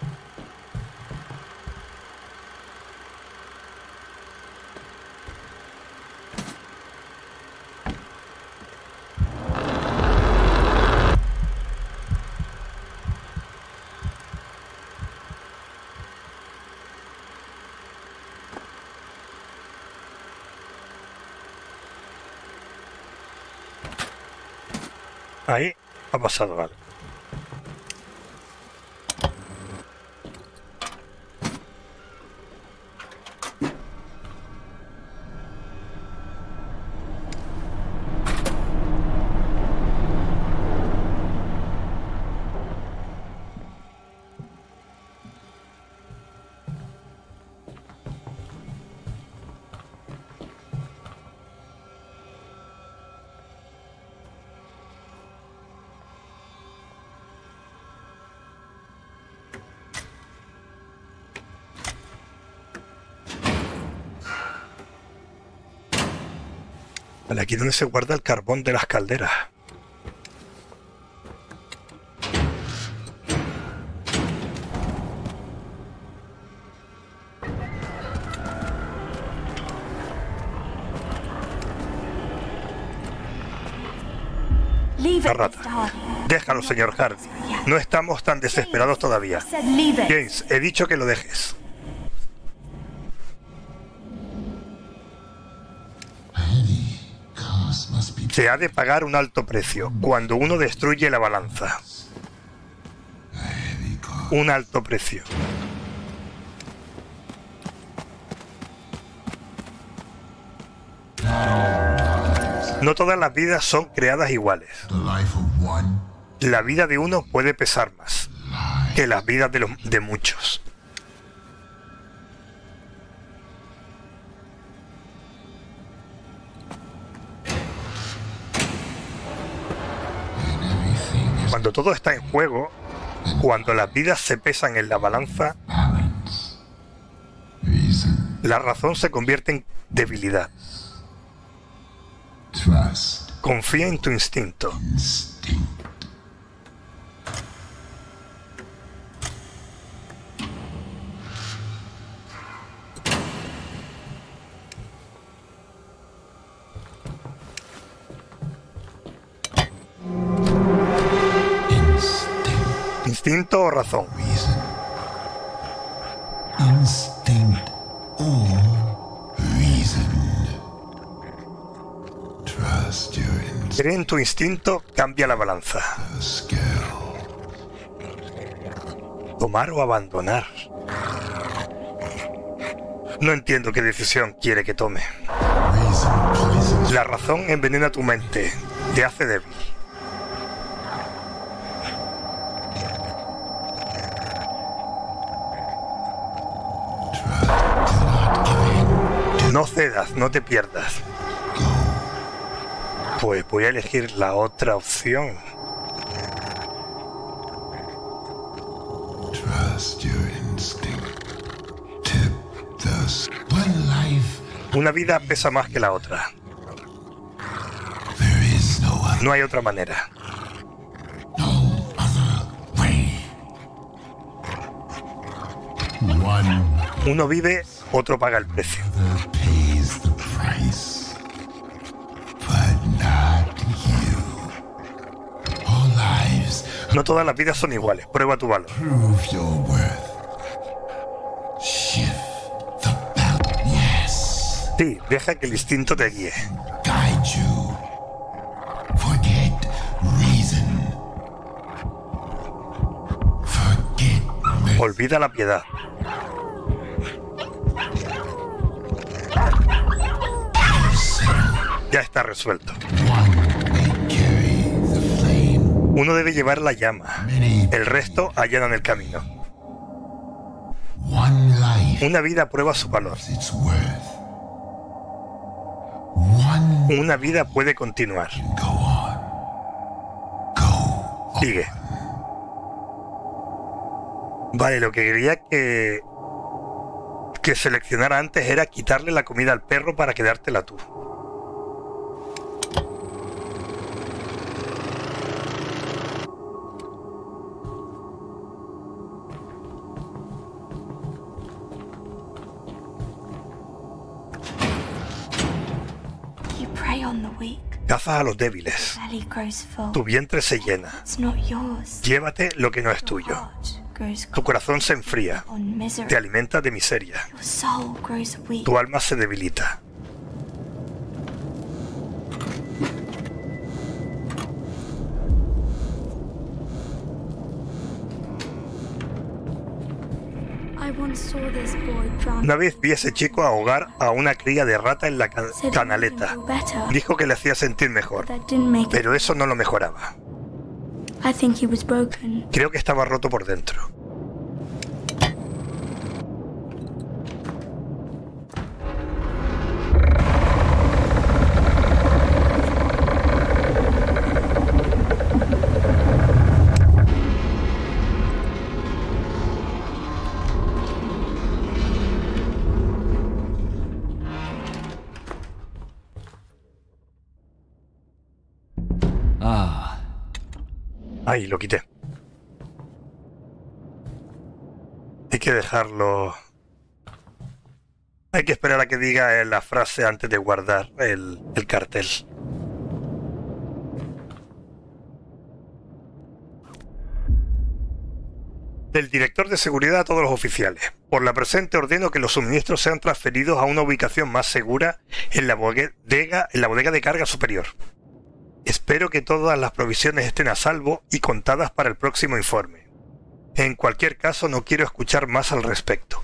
Ahí ha pasado algo. Vale, aquí es donde se guarda el carbón de las calderas. La rata. Déjalo, señor Hardy. No estamos tan desesperados todavía. James, he dicho que lo dejes. Se ha de pagar un alto precio cuando uno destruye la balanza. Un alto precio. No todas las vidas son creadas iguales. La vida de uno puede pesar más que las vidas de, los, de muchos. Cuando todo está en juego, cuando las vidas se pesan en la balanza, la razón se convierte en debilidad. Confía en tu instinto. ¿Instinto o razón? Instinct or reason. Trust your instinct. Cree en tu instinto, cambia la balanza. Tomar o abandonar. No entiendo qué decisión quiere que tome. La razón envenena tu mente, te hace débil. No cedas, no te pierdas. Pues voy a elegir la otra opción. Una vida pesa más que la otra. No hay otra manera. Uno vive, otro paga el precio. No todas las vidas son iguales. Prueba tu valor. Sí, deja que el instinto te guíe. Olvida la piedad. Ya está resuelto. Uno debe llevar la llama. El resto allanan el camino. Una vida prueba su valor. Una vida puede continuar. Sigue. Vale, lo que quería que... que seleccionara antes era quitarle la comida al perro para quedártela tú. You prey on the weak. Cazas a los débiles. Belly grows full. Tu vientre se llena. It's not yours. Llévate lo que no es Your tuyo. heart grows Tu corazón se enfría. on misery. Te alimentas de miseria. Your soul grows weak. Tu alma se debilita. I once saw this boy drown. Una vez vi a ese chico ahogar a una cría de rata en la ca- Said it made him canaleta. feel better. Dijo que le hacía sentir mejor, That didn't make it. pero eso no lo mejoraba. I think he was broken. Creo que estaba roto por dentro. Ah, Ahí, lo quité. Hay que dejarlo... Hay que esperar a que diga eh, la frase antes de guardar el, el cartel. Del director de seguridad a todos los oficiales. Por la presente ordeno que los suministros sean transferidos a una ubicación más segura en la bodega, en la bodega de carga superior. Espero que todas las provisiones estén a salvo y contadas para el próximo informe. En cualquier caso, no quiero escuchar más al respecto.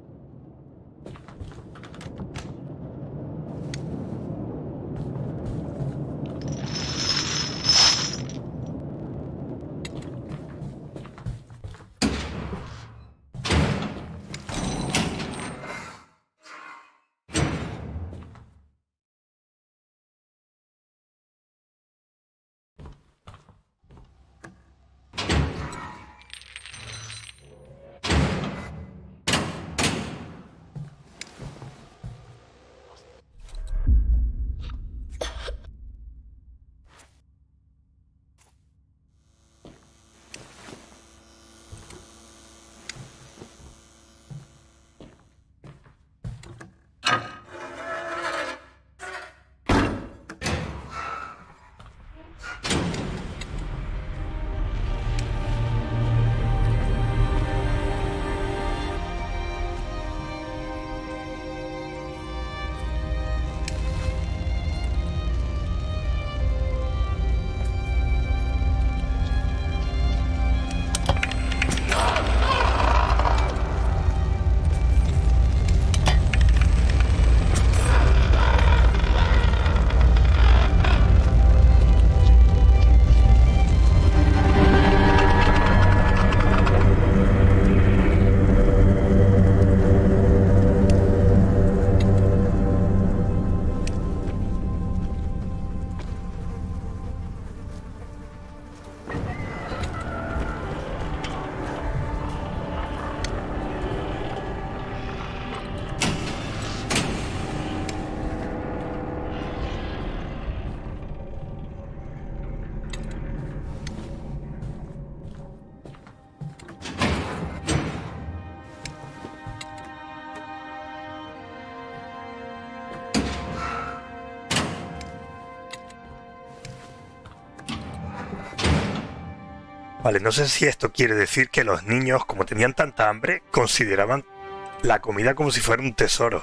Vale, no sé si esto quiere decir que los niños, como tenían tanta hambre, consideraban la comida como si fuera un tesoro.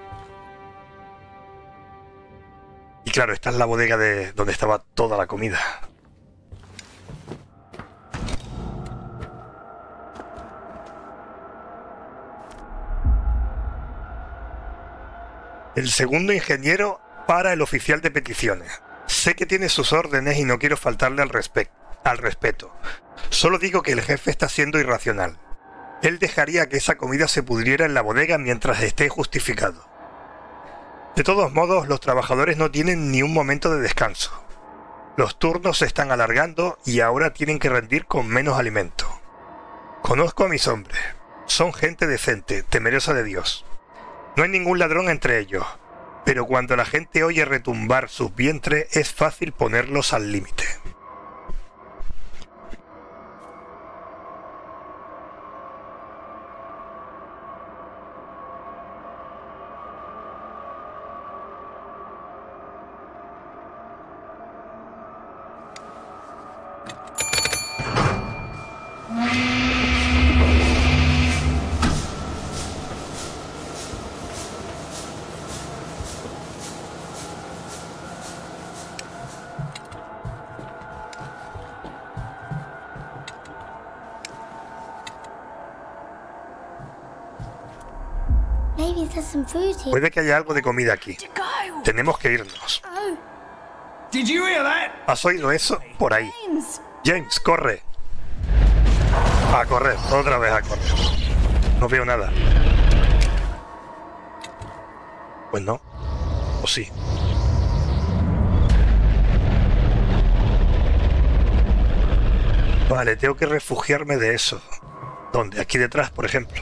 Y claro, esta es la bodega de donde estaba toda la comida. El segundo ingeniero para el oficial de peticiones. Sé que tiene sus órdenes y no quiero faltarle al, respe- al respeto. Solo digo que el jefe está siendo irracional. Él dejaría que esa comida se pudriera en la bodega mientras esté justificado. De todos modos, los trabajadores no tienen ni un momento de descanso. Los turnos se están alargando y ahora tienen que rendir con menos alimento. Conozco a mis hombres. Son gente decente, temerosa de Dios. No hay ningún ladrón entre ellos. Pero cuando la gente oye retumbar sus vientres, es fácil ponerlos al límite. Maybe there's some food here. Puede que haya algo de comida aquí. Tenemos que irnos. Oh, Did you hear that? ¿Has oído eso? Por ahí. James! James, corre. A correr, otra vez a correr. No veo nada. Pues no. ¿O sí? Vale, tengo que refugiarme de eso. ¿Dónde? Aquí detrás, por ejemplo.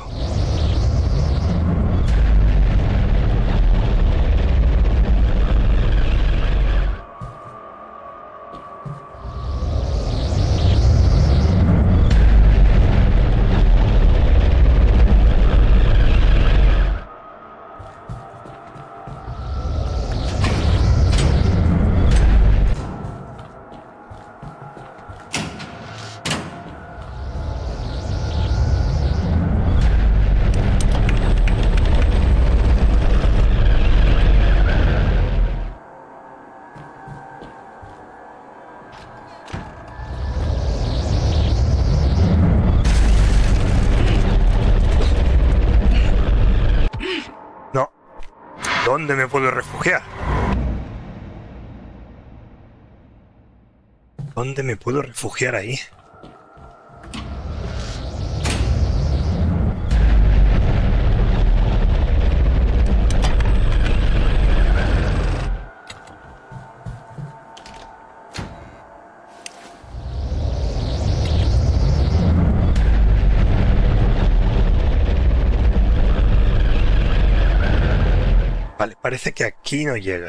¿Dónde me puedo refugiar? ¿Dónde me puedo refugiar ahí? Vale, parece que aquí no llega.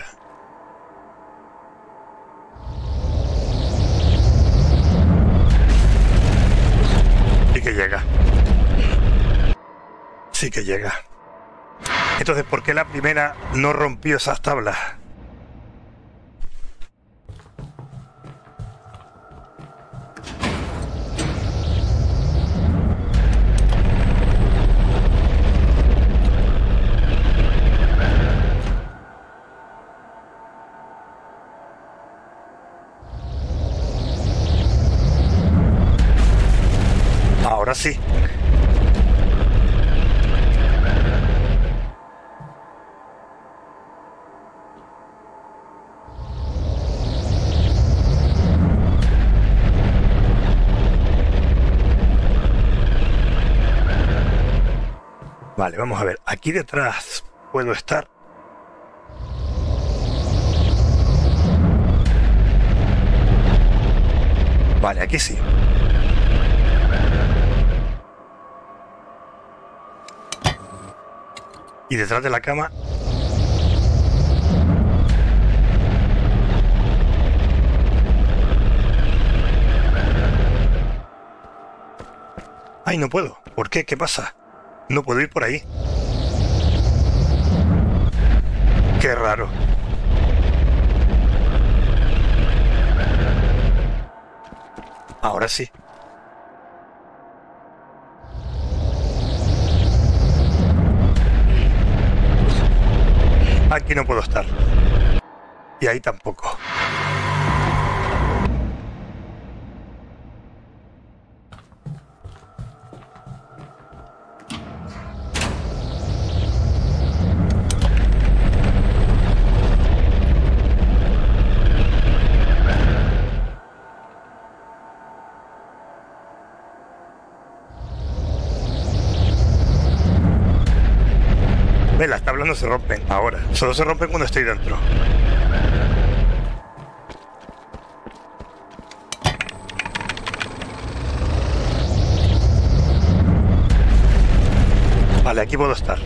Sí que llega. Sí que llega. Entonces, ¿por qué la primera no rompió esas tablas? Ahora sí. Vale, vamos a ver. Aquí detrás puedo estar. Vale, aquí sí. Y detrás de la cama. Ay, no puedo. ¿Por qué? ¿Qué pasa? No puedo ir por ahí. Qué raro. Ahora sí. Aquí no puedo estar. Y ahí tampoco. Ve, las tablas no se rompen ahora, solo se rompen cuando estoy dentro. Vale, aquí puedo estar.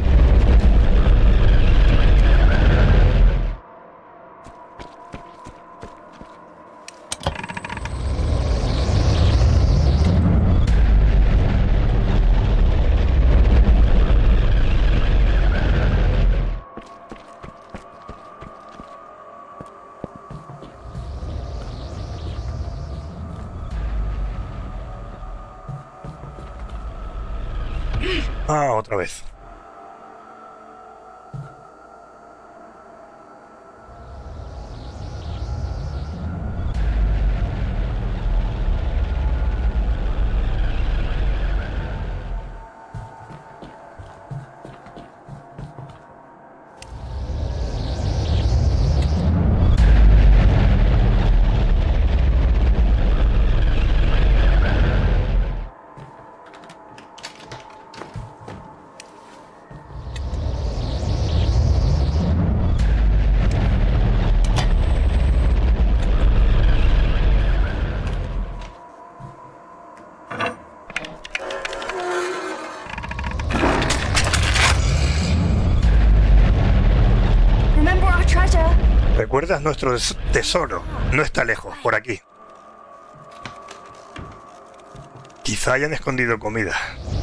Ah, otra vez. ¿Recuerdas nuestro tesoro? No está lejos, por aquí. Quizá hayan escondido comida.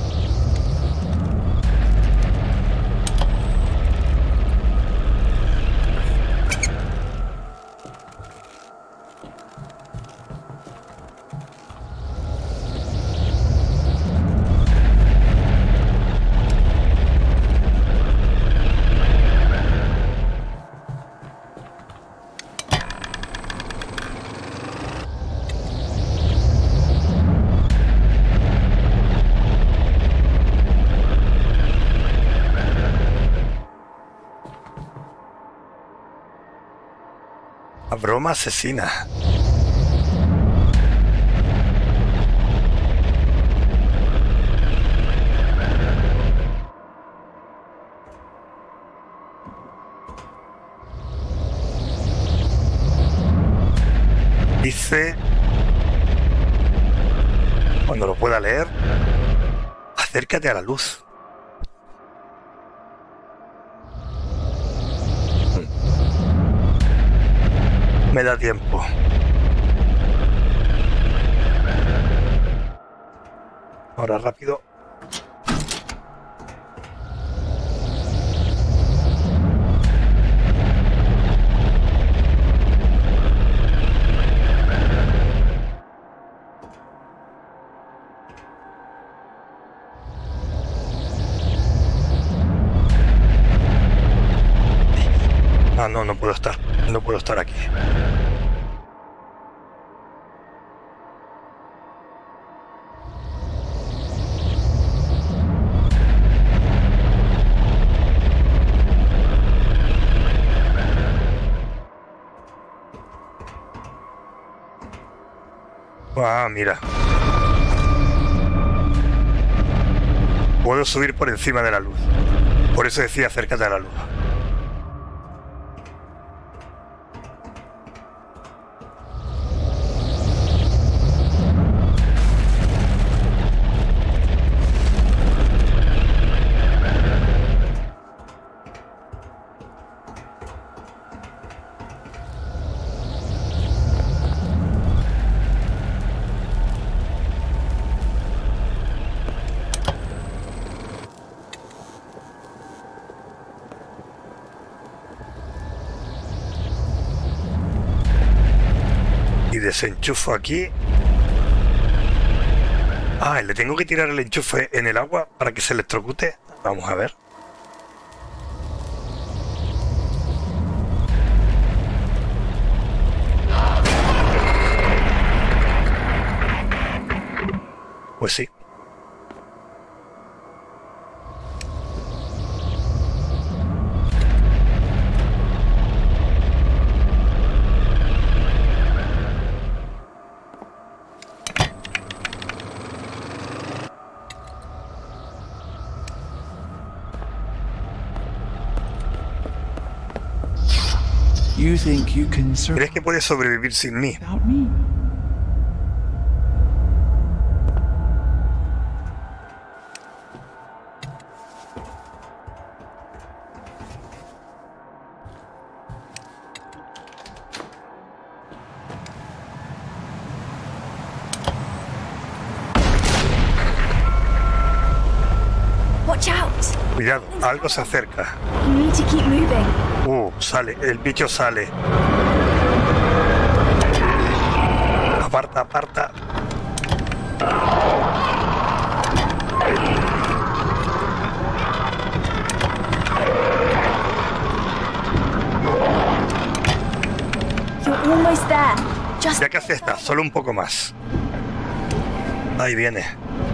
Broma asesina. Dice, cuando lo pueda leer, acércate a la luz. Me da tiempo. Ahora rápido. Ah, no, no puedo estar. No puedo estar aquí. Ah, mira. Puedo subir por encima de la luz. Por eso decía acércate a la luz. Desenchufo aquí. Ah, le tengo que tirar el enchufe en el agua para que se electrocute. Vamos a ver. Pues sí. You think you can survive ¿Crees que puedes sobrevivir sin mí? without me? Watch out! Cuidado, algo se acerca. You need to keep moving. Uh, sale, el bicho sale. Aparta, aparta. You're almost there. Just Ya casi está, solo un poco más. Ahí viene.